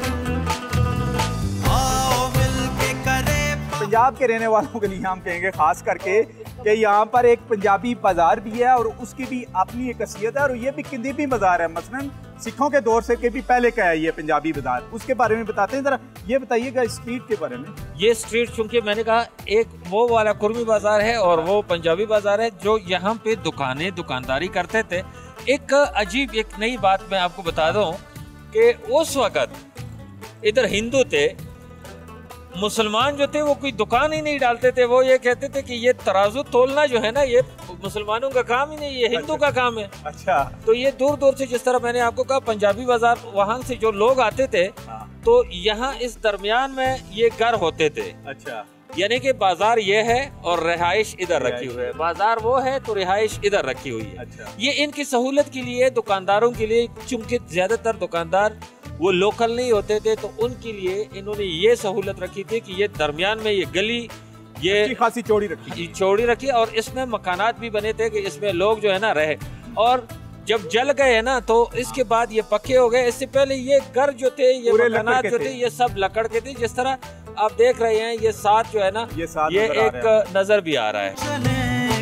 آؤ مل کے کریں۔ پنجاب کے رہنے والوں کے لیے ہم کہیں گے خاص کر کے کہ یہاں پر ایک پنجابی بازار بھی ہے اور اس کی بھی اپنی ایک خاصیت ہے، اور یہ بھی قدیمی بازار ہے، مثلاً سکھوں کے دور سے کے بھی پہلے کا ہے یہ پنجابی بازار۔ اس کے بارے میں بتاتے ہیں ذرا، یہ بتائیے گا اسٹریٹ کے بارے میں۔ یہ اسٹریٹ چونکہ میں نے کہا ایک وہ والا کرمی بازار ہے اور وہ پنجابی بازار ہے، جو یہاں پہ دکانداری کرتے تھے۔ ایک عجیب ایک نئی بات میں آپ کو بتا دوں کہ اس وقت ادھر ہندو تھے، مسلمان جو تھے وہ کوئی دکان ہی نہیں ڈالتے تھے، وہ یہ کہتے تھے کہ یہ ترازو تولنا جو ہے نا یہ مسلمانوں کا کام ہی نہیں، یہ ہندو کا کام ہے۔ اچھا، تو یہ دور دور سے، جس طرح میں نے آپ کو کہا پنجابی بازار، وہاں سے جو لوگ آتے تھے تو یہاں اس درمیان میں یہ گھر ہوتے تھے۔ اچھا، یعنی کہ بازار یہ ہے اور رہائش ادھر رکھی ہوئی ہے، بازار وہ ہے تو رہائش ادھر رکھی ہوئی ہے۔ یہ ان کی سہولت کے لیے، دکانداروں کے لیے، چونکہ زیادہ تر دکاندار وہ لوکل نہیں ہوتے تھے تو ان کے لیے انہوں نے یہ سہولت رکھی تھی کہ یہ درمیان میں یہ گلی یہ خاصی چوڑی رکھی اور اس میں مکانات بھی بنے تھے کہ اس میں لوگ جو ہے نا رہے، اور جب جل گئے نا تو اس کے بعد یہ پکے ہو گئے۔ اس سے پہلے یہ گھر جو تھے، یہ مکانات جو تھے، یہ سب لکڑ کے تھے۔ جس طرح آپ دیکھ رہے ہیں یہ ساتھ جو ہے نا یہ ایک نظر بھی آ رہا ہے۔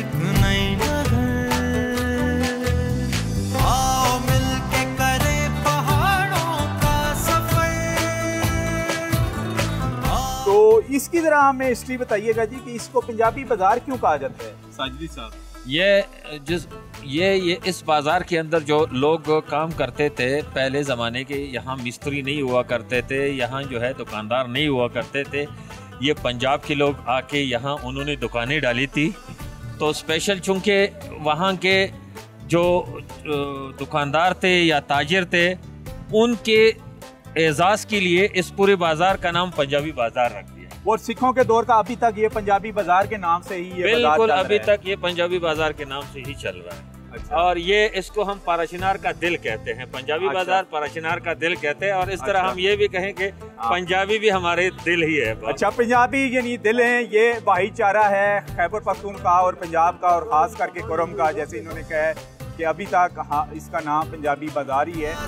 تو اس کی ذرا ہمیں ہسٹری بتائیے گا جی کہ اس کو پنجابی بازار کیوں کہا جاتا ہے؟ ساجدی صاحب، یہ اس بازار کے اندر جو لوگ کام کرتے تھے پہلے زمانے کے، یہاں مستری نہیں ہوا کرتے تھے، یہاں جو ہے دکاندار نہیں ہوا کرتے تھے، یہ پنجاب کے لوگ آ کے یہاں انہوں نے دکانیں ڈالی تھی۔ تو اسپیشل چونکہ وہاں کے جو دکاندار تھے یا تاجر تھے، ان کے اعزاز کے لیے اس پورے بازار کا نام پنجابی بازار رکھ دیا۔ اور سکھوں کے دور کا ابھی تک یہ پنجابی بازار کے نام سے ہی یہ بازار بالکل ابھی تک یہ پنجابی بازار کے نام سے ہی چل رہا ہے۔ اور یہ اس کو ہم پاراشنار کا دل کہتے ہیں، پنجابی بازار پاراشنار کا دل کہتے ہیں، اور اس طرح ہم یہ بھی کہیں کہ پنجابی بھی ہمارے دل ہی ہے۔ اچھا، پنجابی یعنی دل ہیں، یہ بھائی چارہ ہے خیبر پختونخوا اور پنجاب کا، اور خاص کر کے کرم کا، جیسے انہوں نے کہا ہے کہ ابھی تک اس کا نام پنجابی بازار ہی ہے۔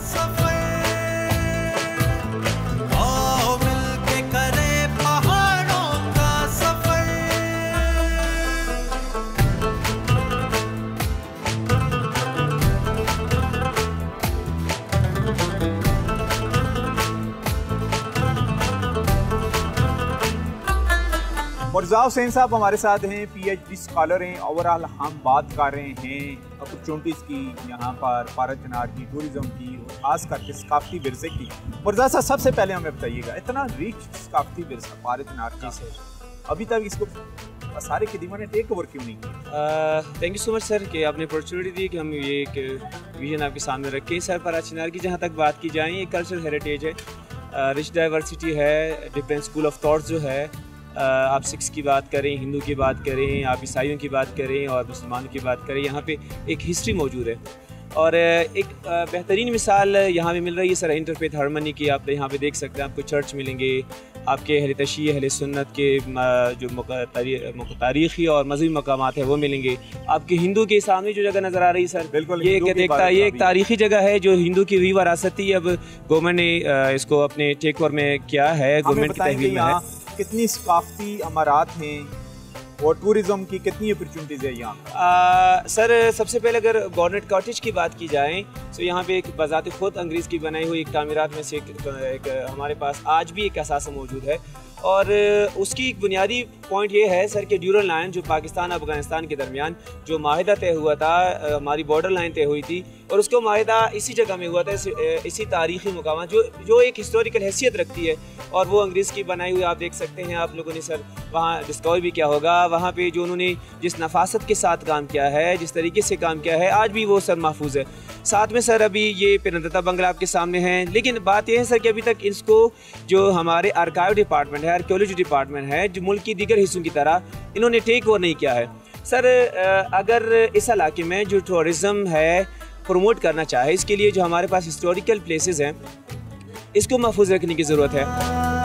مرزا حسین صاحب ہمارے ساتھ ہیں, پی ایچ ڈی اسکالر ہیں. اوورآل ہم بات کر رہے ہیں اپرچونٹیز کی یہاں پر پارا چنار کی, ٹورزم کی, اور خاص کر کے ثقافتی ورثے کی. مرزا صاحب سب سے پہلے ہمیں بتائیے گا, اتنا ریچ ثقافتی ورثہ پارا چنار کا, ابھی تک اس کو سارے قدیموں نے ٹیک اوور کیوں نہیں کیا؟ تھینک یو سو مچ سر کہ آپ نے اپرچونیٹی دی کہ ہم یہ ایک ویژن آپ کے سامنے رکھیں. سر پارا چنار کی جہاں تک بات کی جائیں, یہ کلچرل ہیریٹیج ہے, رچ ڈائیورسٹی ہے, ڈفرینٹ اسکول آف تھاٹس جو ہے, آپ سکس کی بات کریں, ہندو کی بات کریں, آپ عیسائیوں کی بات کریں اور مسلمانوں کی بات کریں, یہاں پہ ایک ہسٹری موجود ہے. اور ایک بہترین مثال یہاں پہ مل رہی ہے سر انٹرفیتھ ہارمنی کی. آپ یہاں پہ دیکھ سکتے ہیں, آپ کو چرچ ملیں گے, آپ کے اہل تشیع, اہل سنت کے جو تاریخی اور مذہبی مقامات ہیں وہ ملیں گے. آپ کے ہندو کے سامنے جو جگہ نظر آ رہی ہے سر, بالکل یہ کہ دیکھتا ہے, یہ ایک تاریخی جگہ ہے جو ہندو کی ہوئی وراثت تھی. اب گورنمنٹ نے اس کو اپنے ٹیک اوور میں کیا ہے, گورنمنٹ کی تحویل میں ہے. کتنی ثقافتی امارات ہیں اور ٹورزم کی کتنی اپرچونٹیز ہے یہاں؟ سر سب سے پہلے اگر گورنمنٹ کاٹیج کی بات کی جائیں تو یہاں پہ ایک بذات خود انگریز کی بنائی ہوئی ایک تعمیرات میں سے ایک ہمارے پاس آج بھی ایک اثاثہ موجود ہے. اور اس کی ایک بنیادی پوائنٹ یہ ہے سر کہ ڈیورل لائن جو پاکستان افغانستان کے درمیان جو معاہدہ طے ہوا تھا, ہماری بارڈر لائن طے ہوئی تھی, اور اس کو معاہدہ اسی جگہ میں ہوا تھا, اسی تاریخی مقامات جو ایک ہسٹوریکل حیثیت رکھتی ہے, اور وہ انگریز کی بنائی ہوئی آپ دیکھ سکتے ہیں. آپ لوگوں نے سر وہاں ڈسکور بھی کیا ہوگا, وہاں پہ جو انہوں نے جس نفاست کے ساتھ کام کیا ہے, جس طریقے سے کام کیا ہے, آج بھی وہ سر محفوظ ہے. ساتھ میں سر ابھی یہ پرندتا بنگلہ آپ کے سامنے ہیں, لیکن بات یہ ہے سر کہ ابھی تک اس کو جو ہمارے آرکائیو ڈپارٹمنٹ ہے, آرکیولوجی ڈپارٹمنٹ ہے, جو ملک کی دیگر حصوں کی طرح انہوں نے ٹیک اوور نہیں کیا ہے. سر اگر اس علاقے میں جو ٹورزم ہے پروموٹ کرنا چاہے, اس کے لیے جو ہمارے پاس ہسٹوریکل پلیسز ہیں اس کو محفوظ رکھنے کی ضرورت ہے.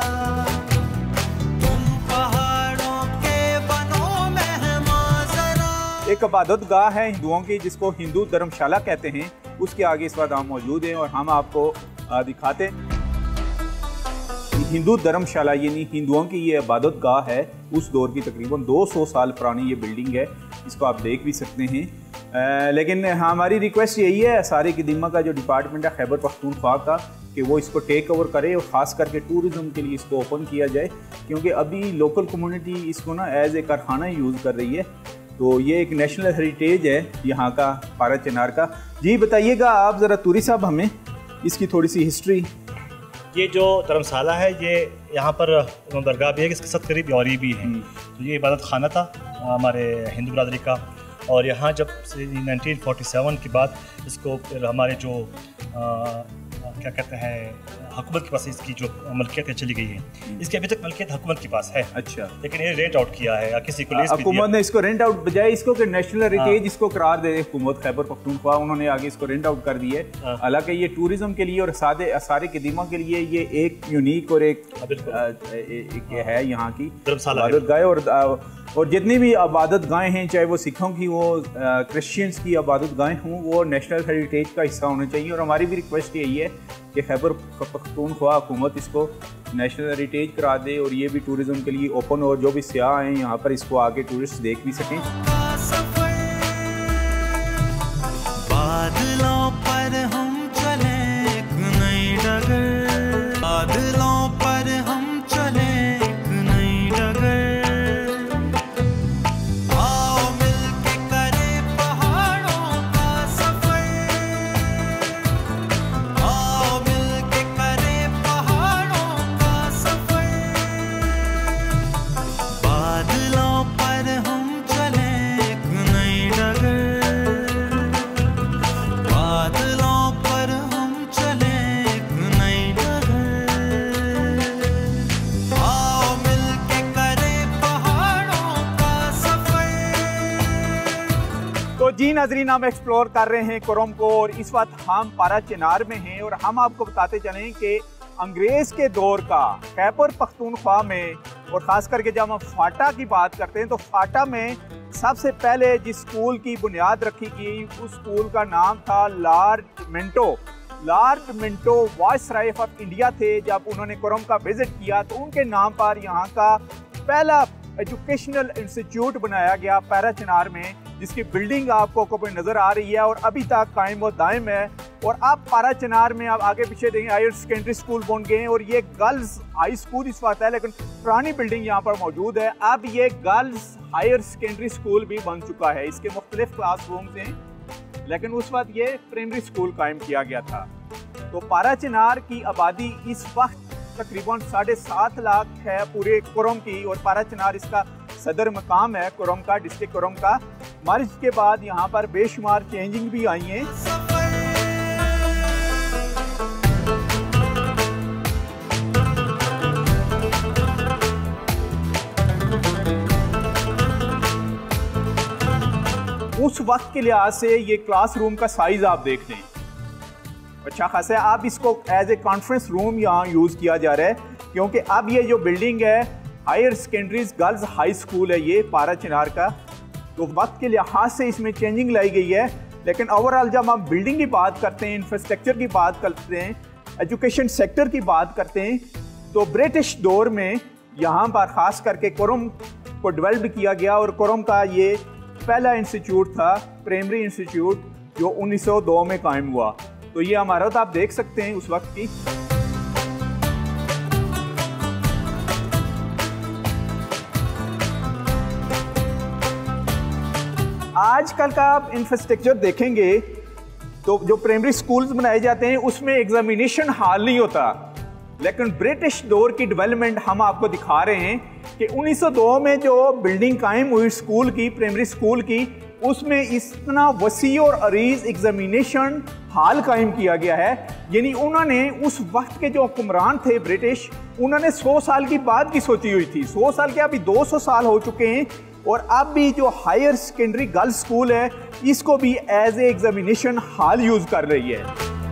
ایک عبادت گاہ ہے ہندوؤں کی جس کو ہندو دھرم شالہ کہتے ہیں, اس کے آگے اس وقت ہم موجود ہیں اور ہم آپ کو دکھاتے ہیں. ہندو دھرم شالہ یعنی ہندوؤں کی یہ عبادت گاہ ہے, اس دور کی تقریباً 200 سال پرانی یہ بلڈنگ ہے, اس کو آپ دیکھ بھی سکتے ہیں. لیکن ہماری ریکویسٹ یہی ہے آثار قدیمہ کا جو ڈپارٹمنٹ ہے خیبر پختونخوا کا, کہ وہ اس کو ٹیک اوور کرے اور خاص کر کے ٹورزم کے لیے اس کو اوپن کیا جائے, کیونکہ ابھی لوکل کمیونٹی اس کو نا ایز اے کارخانہ یوز کر رہی ہے. تو یہ ایک نیشنل ہیریٹیج ہے یہاں کا پارا چنار کا. جی بتائیے گا آپ ذرا توری صاحب ہمیں اس کی تھوڑی سی ہسٹری. یہ جو دھرمشالہ ہے یہ یہاں پر درگاہ بھی ہے, اس کے ساتھ قریب یوری بھی ہے. تو یہ عبادت خانہ تھا ہمارے ہندو برادری کا, اور یہاں جب 1947 کے بعد اس کو پھر ہمارے جو کیا کہتے ہیں حکومت کے پاس اس کی جو ملکیت ہے چلی گئی ہے. اس کی ابھی تک ملکیت حکومت کے پاس ہے. اچھا. لیکن یہ رینٹ آؤٹ کیا ہے یا کسی کو لیز بھی دیا. حکومت نے اس کو رینٹ آؤٹ بجائے اس کو کہ نیشنل ہیریٹیج اس کو قرار دے حکومت خیبر پختونخوا, انہوں نے آگے اس کو رینٹ آؤٹ کر دی ہے. حالانکہ یہ ٹورزم کے لیے اور سادے آثار قدیمہ کے لیے یہ ایک یونیک اور ایک ہے یہاں کی عبادت گاہ. اور جتنی بھی عبادت گاہیں ہیں, چاہے وہ سکھوں کی ہو, کرسچنس کی عبادت گاہیں ہوں, وہ نیشنل ہیریٹیج کا حصہ ہونا چاہیے. اور ہماری بھی ریکویسٹ یہی ہے کہ خیبر پختونخوا حکومت اس کو نیشنل ہیریٹیج کرا دے اور یہ بھی ٹورزم کے لیے اوپن, اور جو بھی سیاح ہیں یہاں پر اس کو آگے ٹورسٹ دیکھ بھی سکیں. بادلوں پر ہم چلے ایک نئی ڈگر, بادلوں پر ہم چلے ایک نئی ڈگر, آؤ مل کے کرے پہاڑوں کا سفر, آؤ مل کے کرے پہاڑوں کا سفر, بادلوں پر ہم چلے ایک نئی ڈگر, بادلوں پر ہم چلے ایک نئی ڈگر, آؤ مل کے کرے پہاڑوں کا سفر. تو جی ناظرین, ہم ایکسپلور کر رہے ہیں کرم کو اور اس وقت ہم پارا چنار میں ہیں, اور ہم آپ کو بتاتے چلیں کہ انگریز کے دور کا خیبر پختونخوا میں, اور خاص کر کے جب ہم فاٹا کی بات کرتے ہیں تو فاٹا میں سب سے پہلے جس اسکول کی بنیاد رکھی گئی اس اسکول کا نام تھا Lord Minto. Lord Minto viceroy of India تھے. جب انہوں نے کرم کا وزٹ کیا تو ان کے نام پر یہاں کا پہلا ایجوکیشنل انسٹیٹیوٹ بنایا گیا پارا چنار میں, جس کی بلڈنگ آپ کو نظر آ رہی ہے اور ابھی تک قائم و دائم ہے. اور اب پارا چنار میں آپ آگے پیچھے دیکھیں ہائر سیکنڈری اسکول بن گئے ہیں اور یہ گرلز ہائی اسکول اس وقت ہے لیکن پرانی بلڈنگ یہاں پر موجود ہے. اب یہ گرلز ہائر سیکنڈری اسکول بھی بن چکا ہے. اس کے مختلف کلاس رومز ہیں لیکن اس وقت یہ پرائمری اسکول قائم کیا گیا تھا. تو پارا چنار کی آبادی اس وقت تقریباً 7.5 لاکھ ہے پورے کرم کی اور پارا چنار اس کا صدر مقام ہے کرم کا، ڈسٹرکٹ کرم کا. مرج کے بعد یہاں پر بے شمار چینجنگ بھی آئی ہیں. اس وقت کے لحاظ سے یہ کلاس روم کا سائز آپ دیکھ لیں اچھا خاصا ہے. اب اس کو ایز اے کانفرنس روم یہاں یوز کیا جا رہا ہے کیونکہ اب یہ جو بلڈنگ ہے higher secondaries girls high school ہے یہ پارا چنار کا. تو وقت کے لحاظ سے اس میں چینجنگ لائی گئی ہے لیکن اوورآل جب ہم بلڈنگ کی بات کرتے ہیں، انفراسٹرکچر کی بات کرتے ہیں، ایجوکیشن سیکٹر کی بات کرتے ہیں تو برٹش دور میں یہاں پر خاص کر کے کرم کو ڈیولپ کیا گیا اور کرم کا یہ پہلا انسٹیٹیوٹ تھا پرائمری انسٹیٹیوٹ جو 1902 میں قائم ہوا. تو یہ عمارت آپ دیکھ سکتے ہیں اس وقت کی. آج کل کا آپ انفراسٹرکچر دیکھیں گے تو جو پرائمری سکولز بنائے جاتے ہیں اس میں ایگزامینیشن ہال نہیں ہوتا لیکن برٹش دور کی ڈیولپمنٹ ہم آپ کو دکھا رہے ہیں کہ 1902 میں جو بلڈنگ قائم ہوئی اسکول کی پرائمری اسکول کی اس میں اتنا وسیع اور عریض ایگزامینیشن ہال قائم کیا گیا ہے. یعنی انہوں نے اس وقت کے جو حکمران تھے برٹش انہوں نے 100 سال کی بعد کی سوچی ہوئی تھی. 100 سال کے ابھی 200 سال ہو چکے ہیں اور اب بھی جو ہائر سیکنڈری گرلز اسکول ہے اس کو بھی as a examination hall use کر رہی ہے.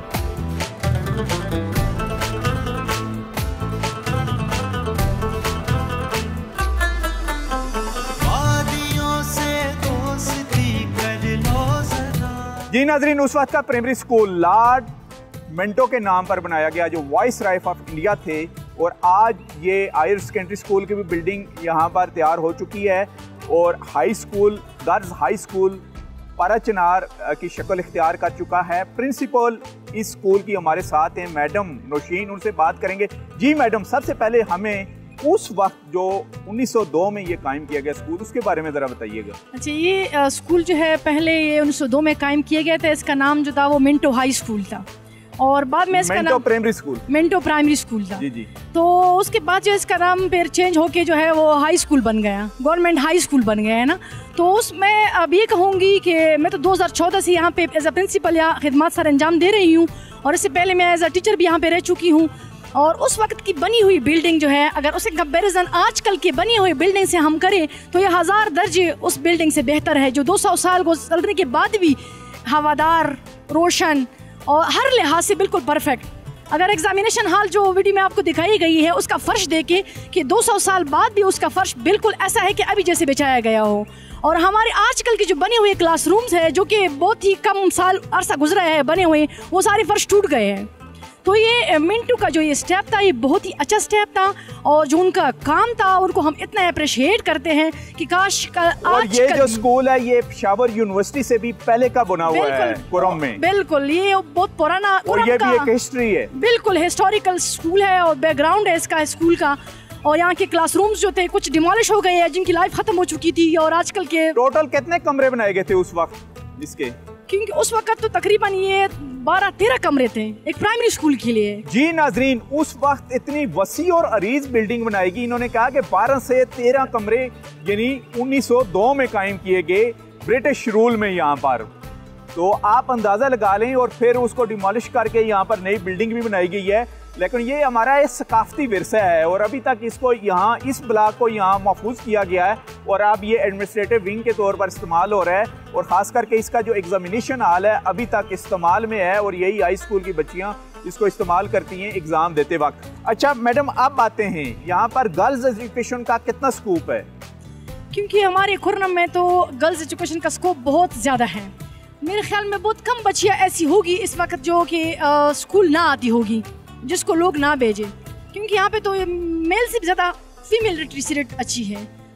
جی ناظرین، اس وقت کا پرائمری اسکول لارڈ منٹو کے نام پر بنایا گیا جو وائس رائے آف انڈیا تھے اور آج یہ ہائر سیکنڈری اسکول کی بھی بلڈنگ یہاں پر تیار ہو چکی ہے اور high school girls high school Parachinar کی شکل اختیار کر چکا ہے. پرنسپل اس اسکول کی ہمارے ساتھ ہیں میڈم نوشین، ان سے بات کریں گے. جی میڈم، سب سے پہلے ہمیں اس وقت جو 1902 میں یہ قائم کیا گیا اسکول اس کے بارے میں ذرا بتائیے گا. اچھا، یہ اسکول جو ہے پہلے یہ 1902 میں قائم کیا گیا تھا. اس کا نام جو تھا وہ منٹو ہائی اسکول تھا اور بعد میں اس کا نام منٹو پرائمری اسکول تھا. جی جی. تو اس کے بعد جو اس کا نام پھر چینج ہو کے جو ہے وہ ہائی اسکول بن گیا، گورنمنٹ ہائی اسکول بن گیا ہے نا. تو اس میں اب یہ کہوں گی کہ میں تو 2014 سے یہاں پہ ایز اے پرنسپل یا خدمات سر انجام دے رہی ہوں اور اس سے پہلے میں ایز اے ٹیچر بھی یہاں پہ رہ چکی ہوں. اور اس وقت کی بنی ہوئی بلڈنگ جو ہے اگر اسے کمپیریزن آج کل کی بنی ہوئی بلڈنگ سے ہم کریں تو یہ 1000 درجے اس بلڈنگ سے بہتر ہے جو 200 سال گزرنے کے بعد بھی ہوادار، روشن اور ہر لحاظ سے بالکل پرفیکٹ. اگر ایگزامینیشن ہال جو ویڈیو میں آپ کو دکھائی گئی ہے اس کا فرش دیکھیں کہ 200 سال بعد بھی اس کا فرش بالکل ایسا ہے کہ ابھی جیسے بچایا گیا ہو. اور ہمارے آج کل کی جو بنے ہوئے کلاس رومز ہے جو کہ بہت ہی کم سال عرصہ گزرا ہے بنے ہوئے، وہ سارے فرش ٹوٹ گئے ہیں. تو یہ منٹو کا جو یہ سٹیپ تھا یہ بہت ہی اچھا سٹیپ تھا اور جو ان کا کام تھا ان کو ہم اتنا اپریشیٹ کرتے ہیں کہ کاش اور یہ جو اسکول ہے یہ پشاور یونیورسٹی سے بھی پہلے کا بنا ہوا ہے کرم میں. بالکل، یہ بہت پرانا اور یہ بھی ایک ہسٹری ہے، بالکل ہسٹوریکل اسکول ہے اور بیک گراؤنڈ ہے اس کا اسکول کا. اور یہاں کے کلاس رومز جو تھے کچھ ڈیمالش ہو گئے ہیں جن کی لائف ختم ہو چکی تھی. اور آج کل کے ٹوٹل کتنے کمرے بنائے گئے تھے اس وقت اس کے؟ کیونکہ اس وقت تو تقریباً یہ 12-13 کمرے تھے ایک پرائمری اسکول کے لیے. جی ناظرین، اس وقت اتنی وسیع اور عریض بلڈنگ بنائی گئی. انہوں نے کہا کہ 12 سے 13 کمرے یعنی 1902 میں قائم کیے گئے برٹش رول میں یہاں پر. تو آپ اندازہ لگا لیں اور پھر اس کو ڈیمالش کر کے یہاں پر نئی بلڈنگ بھی بنائی گئی ہے. لیکن یہ ہمارا ایک ثقافتی ورثہ ہے اور ابھی تک اس کو یہاں اس بلاک کو یہاں محفوظ کیا گیا ہے اور اب یہ ایڈمنسٹریٹو ونگ کے طور پر استعمال ہو رہا ہے. اور خاص کر کے اس کا جو ایگزامینیشن ہال ہے ابھی تک استعمال میں ہے اور یہی ہائی اسکول کی بچیاں اس کو استعمال کرتی ہیں ایگزام دیتے وقت. اچھا میڈم، آپ باتیں ہیں یہاں پر گرلز ایجوکیشن کا کتنا سکوپ ہے؟ کیونکہ ہمارے خرم میں تو گرلز ایجوکیشن کا سکوپ بہت زیادہ ہے. میرے خیال میں بہت کم بچیاں ایسی ہوگی اس وقت جو کہ اسکول نہ آتی ہوگی جس کو لوگ نہ بھیجیں، کیونکہ یہاں پہ تو میل سے بھی زیادہ فیمیل لٹریسی ریٹ اچھی ہے.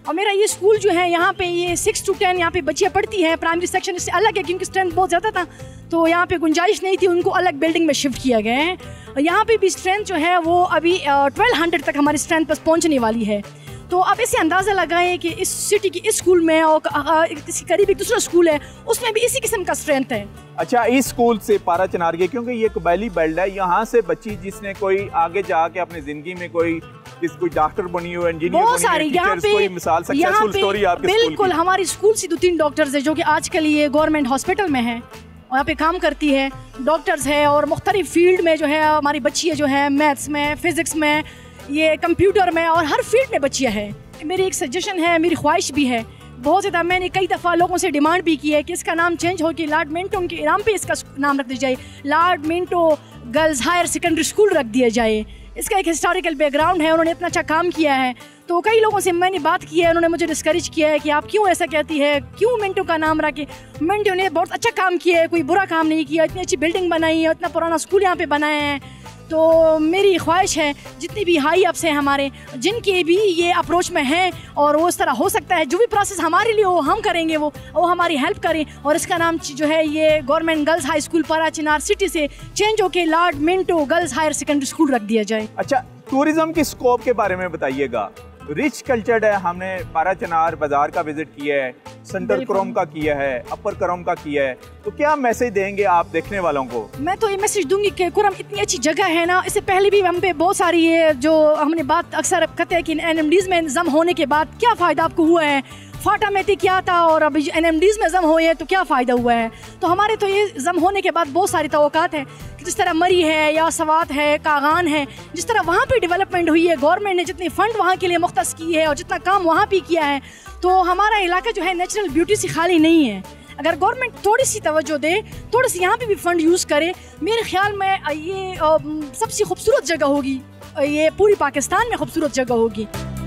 اور میرا یہ اسکول جو ہے یہاں پہ یہ 6 to 10 یہاں پہ بچیاں پڑھتی ہیں. پرائمری سیکشن اس سے الگ ہے کیونکہ اسٹرینتھ بہت زیادہ تھا تو یہاں پہ گنجائش نہیں تھی, ان کو الگ بلڈنگ میں شفٹ کیا گیا ہے. یہاں پہ بھی اسٹرینتھ جو ہے وہ ابھی 1200 تک ہماری اسٹرینتھ بس پہنچنے والی ہے. تو آپ اسے اندازہ لگائیں کہ اس سٹی کی اس اسکول میں اور کسی قریب ایک دوسرا اسکول ہے اس میں بھی اسی قسم کا اسٹرینتھ ہے. اچھا, اس اسکول سے پارا چنار کے, کیونکہ یہ قبائلی بیلٹ ہے, یہاں سے بچی جس نے کوئی آگے جا کے اپنی زندگی میں کوئی ڈاکٹر بنی ہو, انجینئر بہت ساری یہاں پہ بالکل ہماری اسکول سے 2-3 ڈاکٹرز ہیں جو کہ آج کل یہ گورنمنٹ ہاسپٹل میں ہیں, وہاں پہ کام کرتی ہے, ڈاکٹرز ہے. اور مختلف فیلڈ میں جو ہے ہماری بچیاں جو ہیں میتھس میں, فزکس میں, یہ کمپیوٹر میں اور ہر فیلڈ میں بچیاں ہیں. میری ایک سجیشن ہے, میری خواہش بھی ہے, بہت زیادہ میں نے کئی دفعہ لوگوں سے ڈیمانڈ بھی کی ہے کہ اس کا نام چینج ہو کے لارڈ منٹو کے نام پہ اس کا نام رکھ دیا جائے, Lord Minto girls higher secondary school رکھ دیا جائے. اس کا ایک ہسٹوریکل بیک گراؤنڈ ہے, انہوں نے اتنا اچھا کام کیا ہے. تو کئی لوگوں سے میں نے بات کی ہے, انہوں نے مجھے ڈسکریج کیا ہے کہ آپ کیوں ایسا کہتی ہے, کیوں منٹو کا نام رکھے. منٹو نے بہت اچھا کام کیا ہے, کوئی برا کام نہیں کیا, اتنی اچھی بلڈنگ بنائی ہے, اتنا پرانا اسکول یہاں پہ بنایا ہے. تو میری خواہش ہے جتنی بھی ہائی اپس ہیں ہمارے, جن کے بھی یہ اپروچ میں ہیں اور وہ اس طرح ہو سکتا ہے, جو بھی پروسیس ہمارے لیے وہ ہم کریں گے, وہ ہماری ہیلپ کریں. اور اس کا نام جو ہے یہ گورنمنٹ گرلز ہائی اسکول پارا چنار سٹی سے چینج ہو کے Lord Minto girls higher secondary school رکھ دیا جائے. اچھا, ٹورزم کی اسکوپ کے بارے میں بتائیے گا. رچ کلچرڈ ہے, ہم نے پارا چنار بازار کا وزٹ کیا ہے, سینٹرل کرم کا کیا ہے, اپر کرم کا کیا ہے, تو کیا میسج دیں گے آپ دیکھنے والوں کو؟ میں تو یہ میسج دوں گی کہ کرم اتنی اچھی جگہ ہے نا, اس سے پہلے بھی ہم پہ بہت ساری یہ جو ہم نے بات اکثر کرتے ہیں کہ NMDs میں ضم ہونے کے بعد کیا فائدہ آپ کو ہوا ہے, فاٹا میں کیا تھا اور ابھی NMDs میں ضم ہوئے ہیں تو کیا فائدہ ہوا ہے. تو ہمارے تو یہ ضم ہونے کے بعد بہت ساری توقعات ہیں کہ جس طرح مری ہے یا سوات ہے, کاغان ہے, جس طرح وہاں پہ ڈیولپمنٹ ہوئی ہے, گورنمنٹ نے جتنے فنڈ وہاں کے لیے مختص کی ہے اور جتنا کام وہاں پہ کیا ہے, تو ہمارا علاقہ جو ہے نیچرل بیوٹی سے خالی نہیں ہے. اگر گورنمنٹ تھوڑی سی توجہ دے, تھوڑی سی یہاں پہ بھی فنڈ یوز کرے, میرے خیال میں یہ سب سے خوبصورت جگہ ہوگی, یہ پوری پاکستان میں خوبصورت جگہ ہوگی.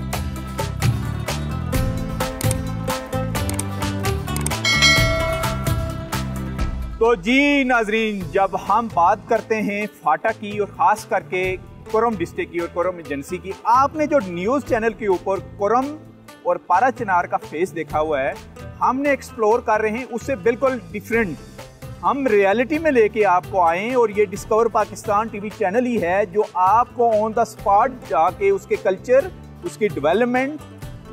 تو جی ناظرین, جب ہم بات کرتے ہیں فاٹا کی اور خاص کر کے کرم ڈسٹرکٹ کی اور کرم ایجنسی کی, آپ نے جو نیوز چینل کے اوپر کرم اور پارا چنار کا فیس دیکھا ہوا ہے, ہم نے ایکسپلور کر رہے ہیں اس سے بالکل ڈیفرنٹ. ہم ریالٹی میں لے کے آپ کو آئیں, اور یہ discover Pakistan T V channel ہی ہے جو آپ کو آن دا اسپاٹ جا کے اس کے کلچر, اس کی ڈیولپمنٹ,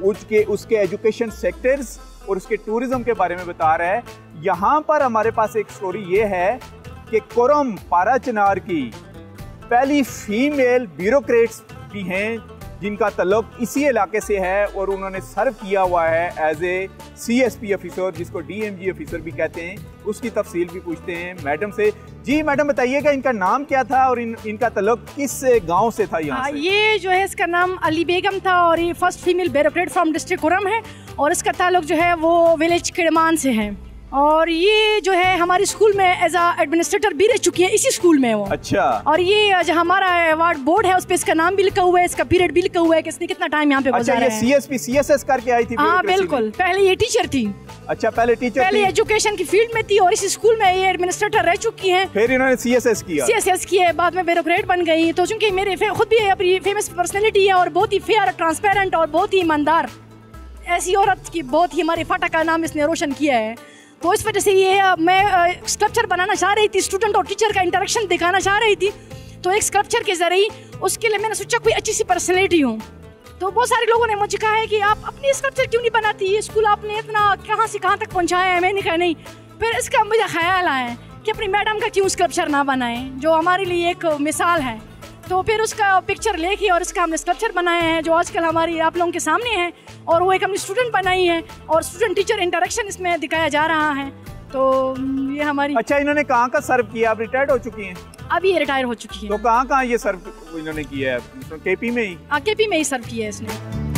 اس کے ایجوکیشن سیکٹرز اور اس کے ٹورزم کے بارے میں بتا رہا ہے. یہاں پر ہمارے پاس ایک سٹوری یہ ہے کہ کرم پارا چنار کی پہلی فیمیل بیوروکریٹس بھی ہیں جن کا تعلق اسی علاقے سے ہے, اور انہوں نے سرو کیا ہوا ہے ایز اے CSP آفیسر, جس کو DMG آفیسر بھی کہتے ہیں. اس کی تفصیل بھی پوچھتے ہیں میڈم سے. جی میڈم, بتائیے گا ان کا نام کیا تھا اور ان کا تعلق کس گاؤں سے تھا یہاں سے؟ یہ جو ہے اس کا نام علی بیگم تھا اور یہ first female bureaucrat from district Kurram ہے, اور اس کا تعلق جو ہے وہ ولیج کڑمان سے ہے. اور یہ جو ہے ہمارے اسکول میں ایز اے ایڈمنسٹریٹر بھی رہ چکی ہے اسی اسکول میں وہ. اچھا. اور یہ جو ہمارا ایوارڈ بورڈ ہے اس پہ اس کا نام بھی لکھا ہوا ہے, اس کا پیریڈ بھی لکھا ہوا ہے کہ اس نے کتنا ٹائم یہاں پہ گزارا ہے. اچھا, یہ CSP CSS کر کے آئی تھی؟ ہاں بالکل, پہلے یہ ٹیچر تھی. اچھا, پہلے ٹیچر, پہلے ایجوکیشن کی فیلڈ میں تھی اور اس اسکول میں یہ ایڈمنسٹریٹر رہ چکی ہیں. پھر انہوں نے CSS کیا ہے, بعد میں بیوروکریٹ بن گئی. تو چونکہ میرے خود بھی اپنی فیمس پرسنالٹی ہے اور بہت ہی فیئر, ٹرانسپیرنٹ اور بہت ہی ایماندار, ایسی عورت کی بہت ہی ہمارے فاٹا کا نام اس نے روشن کیا ہے. تو اس وجہ سے یہ میں اسکلپچر بنانا چاہ رہی تھی, اسٹوڈنٹ اور ٹیچر کا انٹریکشن دکھانا چاہ رہی تھی. تو ایک اسکلپچر کے ذریعے اس کے لیے میں نے سوچا کوئی اچھی سی پرسنالٹی ہوں. تو بہت سارے لوگوں نے مجھے کہا ہے کہ آپ اپنی اسکلپچر کیوں نہیں بناتی, یہ اسکول آپ نے اتنا کہاں سے کہاں تک پہنچایا ہے. میں نے کہا نہیں. پھر اس کا مجھے خیال آیا کہ اپنی میڈم کا کیوں اسکلپچر نہ بنائیں جو ہمارے لیے ایک مثال ہے. تو پھر اس کا پکچر لے کے اور اس کا ہم نے اسکلپچر بنایا ہے جو آج کل ہماری آپ لوگوں کے سامنے ہے, اور وہ ایک ہم نے اسٹوڈنٹ بنائی ہے اور اسٹوڈنٹ ٹیچر انٹریکشن اس میں دکھایا جا رہا ہے. تو یہ ہماری. اچھا, انہوں نے کہاں کا سرو کیا؟ آپ ریٹائرڈ ہو چکی ہیں؟ ابھی یہ ریٹائر ہو چکی ہے. تو کہاں یہ سرو انہوں نے کیا ہے؟ KP میں ہی؟ ہاں, KP میں ہی سرو کیا ہے اس نے.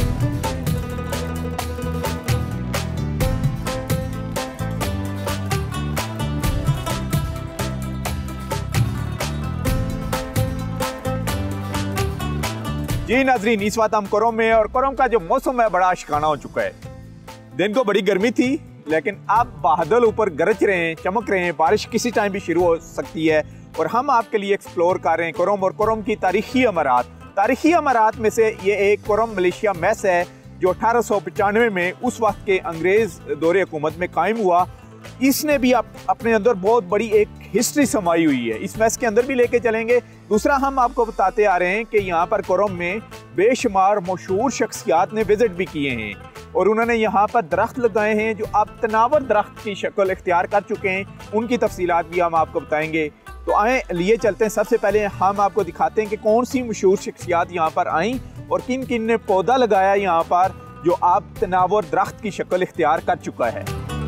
جی ناظرین, اس وقت ہم کرم میں, اور کرم کا جو موسم ہے بڑا اشکانہ ہو چکا ہے. دن کو بڑی گرمی تھی لیکن اب بادل اوپر گرج رہے ہیں, چمک رہے ہیں, بارش کسی ٹائم بھی شروع ہو سکتی ہے. اور ہم آپ کے لیے ایکسپلور کر رہے ہیں کرم اور کرم کی تاریخی عمارات. تاریخی عمارات میں سے یہ ایک کرم ملیشیا میس ہے जो 1895 में उस वक्त के अंग्रेज़ दौरे हुकूमत में कायम हुआ, इसने भी अपने अंदर बहुत बड़ी एक हिस्ट्री समाई हुई है। इस मैच के अंदर भी लेके चलेंगे। दूसरा हम आपको बताते आ रहे हैं कि यहाँ पर कोरम में बेशुमार मशहूर शख्सियात ने विज़िट भी किए हैं और उन्होंने यहाँ पर दरख्त लगाए हैं जो अब तनावर दरख्त की शक्ल इख्तियार कर चुके हैं। उनकी तफसीलात भी हम आपको बताएंगे। तो आए लिए चलते हैं। सबसे पहले हम आपको दिखाते हैं कि कौन सी मशहूर शख्सियात यहाँ पर आईं और किन किन ने पौधा लगाया यहाँ पर जो अब तनावर दरख्त की शक्ल इख्तियार कर चुका है।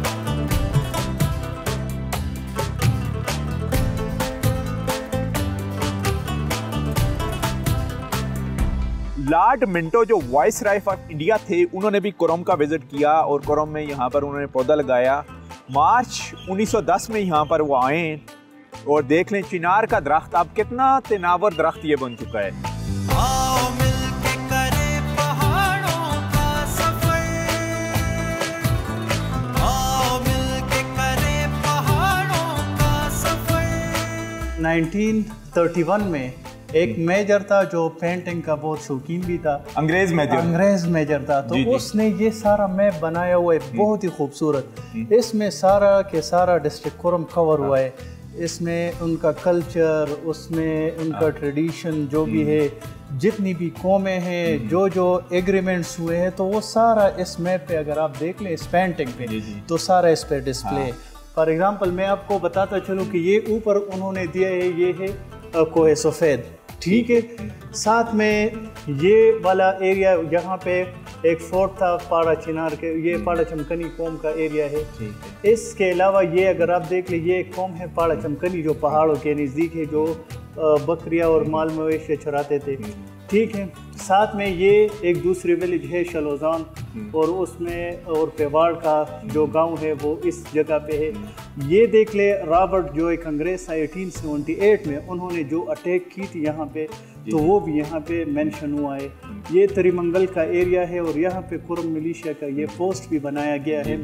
लॉर्ड मिंटो जो वाइसराय ऑफ इंडिया थे, उन्होंने भी कोरम का विजिट किया और कोरम में यहाँ पर उन्होंने पौधा लगाया। मार्च 1910 में यहाँ पर वो आए और देख लें चिनार का दरख्त अब कितना तनावर दरख्त ये बन चुका है। आओ मिलके करें पहाड़ों का सफर, आओ मिलके करें पहाड़ों का सफर। 1931 में एक मेजर था जो पेंटिंग का बहुत शौकीन भी था, अंग्रेज मेजर था। तो उसने ये सारा मैप बनाया हुआ है, बहुत ही खूबसूरत। इसमें सारा के सारा डिस्ट्रिक्ट कोरम कवर हुआ है। इसमें उनका कल्चर, उसमें उनका ट्रेडिशन जो भी है, जितनी भी कौमें हैं, जो जो एग्रीमेंट्स हुए हैं, तो वो सारा इस मैप पे अगर आप देख लें, इस पेंटिंग पे, तो सारा इस पे डिस्प्ले। फॉर एग्जांपल मैं आपको बताता चलूँ कि ये ऊपर उन्होंने दिया है, ये है कोहे सफ़ेद, ठीक है। साथ में ये वाला एरिया यहाँ पे एक फोर्ट था पाड़ा चिनार के, ये पाड़ा चमकनी कौम का एरिया है। इसके अलावा ये अगर आप देख लें, ये एक कौम है पाड़ा चमकनी जो पहाड़ों के नज़दीक है, जो बकरियाँ और माल मवेशी चराते थे, ठीक है। साथ में ये एक दूसरी विलेज है शलोजान, और उसमें और पेवाड़ का जो गांव है वो इस जगह पे है। ये देख ले रॉबर्ट जो एक अंग्रेज़ था 1878 में, उन्होंने जो अटैक की थी यहाँ पे, तो वो भी यहाँ पे मेंशन हुआ है। ये तरीमंगल का एरिया है और यहाँ पे कोरम मिलिशिया का ये पोस्ट भी बनाया गया है।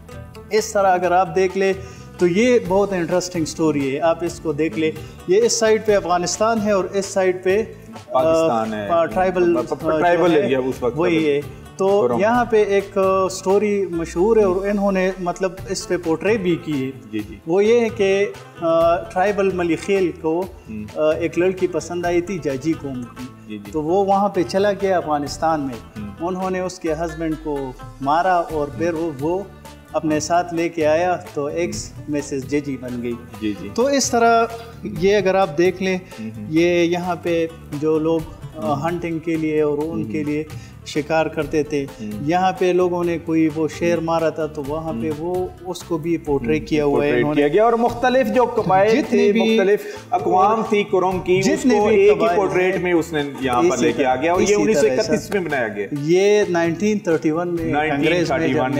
इस तरह अगर आप देख ले तो ये बहुत इंटरेस्टिंग स्टोरी है, आप इसको देख ले। ये इस साइड पे अफगानिस्तान है और इस साइड पे पाकिस्तान है, ट्राइबल एरिया उस वक्त वही है। तो यहाँ पे एक स्टोरी मशहूर है और इन्होंने मतलब इस पे पोर्ट्रे भी की है। वो ये है कि ट्राइबल मलिखेल को एक लड़की पसंद आई थी जाजी कौम की, तो वो वहाँ पे चला गया अफगानिस्तान में। उन्होंने उसके हस्बैंड को मारा और फिर वो अपने साथ लेके आया, तो एक्स मिसेस जेजी बन गई। तो इस तरह ये अगर आप देख लें, ये यहाँ पे जो लोग हंटिंग के लिए और उनके लिए शिकार करते थे, यहाँ पे लोगों ने कोई वो शेर मारा था तो वहाँ पे वो उसको भी पोर्ट्रे किया हुआ है किया गया। और मुख्तलिफ जो कबाइल थे, मुख्तलिफ अक़वाम थी कोरम की, उसको एक ही पोर्ट्रेट में उसने यहाँ पर लेके आ गया और ये 1931 में बनाया गया। ये 1931 में अंग्रेज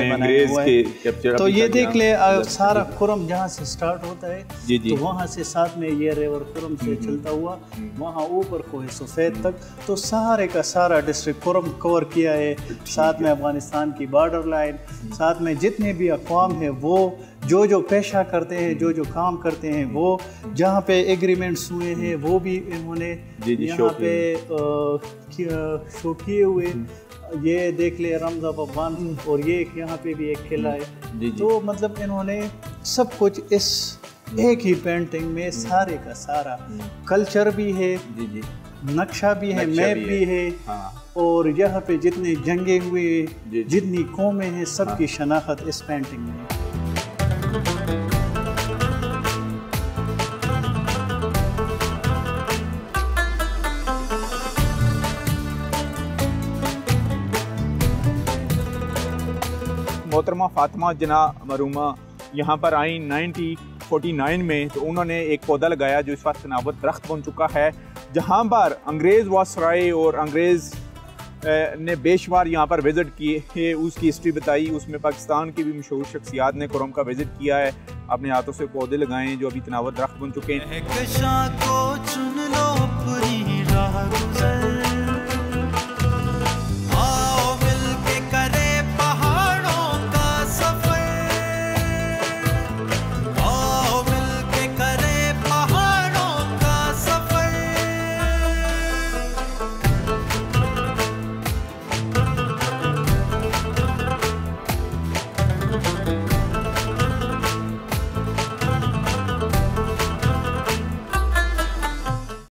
के। तो ये देख ले सारा कोरम जहाँ से स्टार्ट होता है, तो वहाँ से साथ में ये रिवर कोरम से चलता हुआ वहाँ ऊपर कोहे सफ़ेद तक, तो सारे का सारा डिस्ट्रिक्ट कोरम कवर किया है। साथ में अफगानिस्तान की बॉर्डर लाइन, साथ में जितने भी अक़वाम हैं वो जो जो पेशा करते हैं, जो जो काम करते हैं, वो जहाँ पे एग्रीमेंट्स हुए हैं वो भी इन्होंने यहाँ पे शो किए हुए। ये देख ले रमज़ ऑफ अफगान, और ये यहाँ पे भी एक किला है। तो मतलब इन्होंने सब कुछ इस एक ही पेंटिंग में सारे का सारा कल्चर भी है, नक्शा भी है, मैप भी है, और यहाँ पे जितने जंगे हुए, जितनी कौमें हैं, सबकी शनाख्त इस पेंटिंग में है। मोहतरमा फातिमा जना मरूमा यहाँ पर आई 1949 में, तो उन्होंने एक पौधा लगाया जो इस वक्त तनावर दरख्त बन चुका है। जहाँ पर अंग्रेज़ वासराय और अंग्रेज़ ने बेशुमार यहाँ पर विज़िट किए, उसकी हिस्ट्री बताई। उसमें पाकिस्तान की भी मशहूर शख्सियात ने कोरम का विज़िट किया है, अपने हाथों से पौधे लगाए जो अभी तनावर दरख्त बन चुके हैं।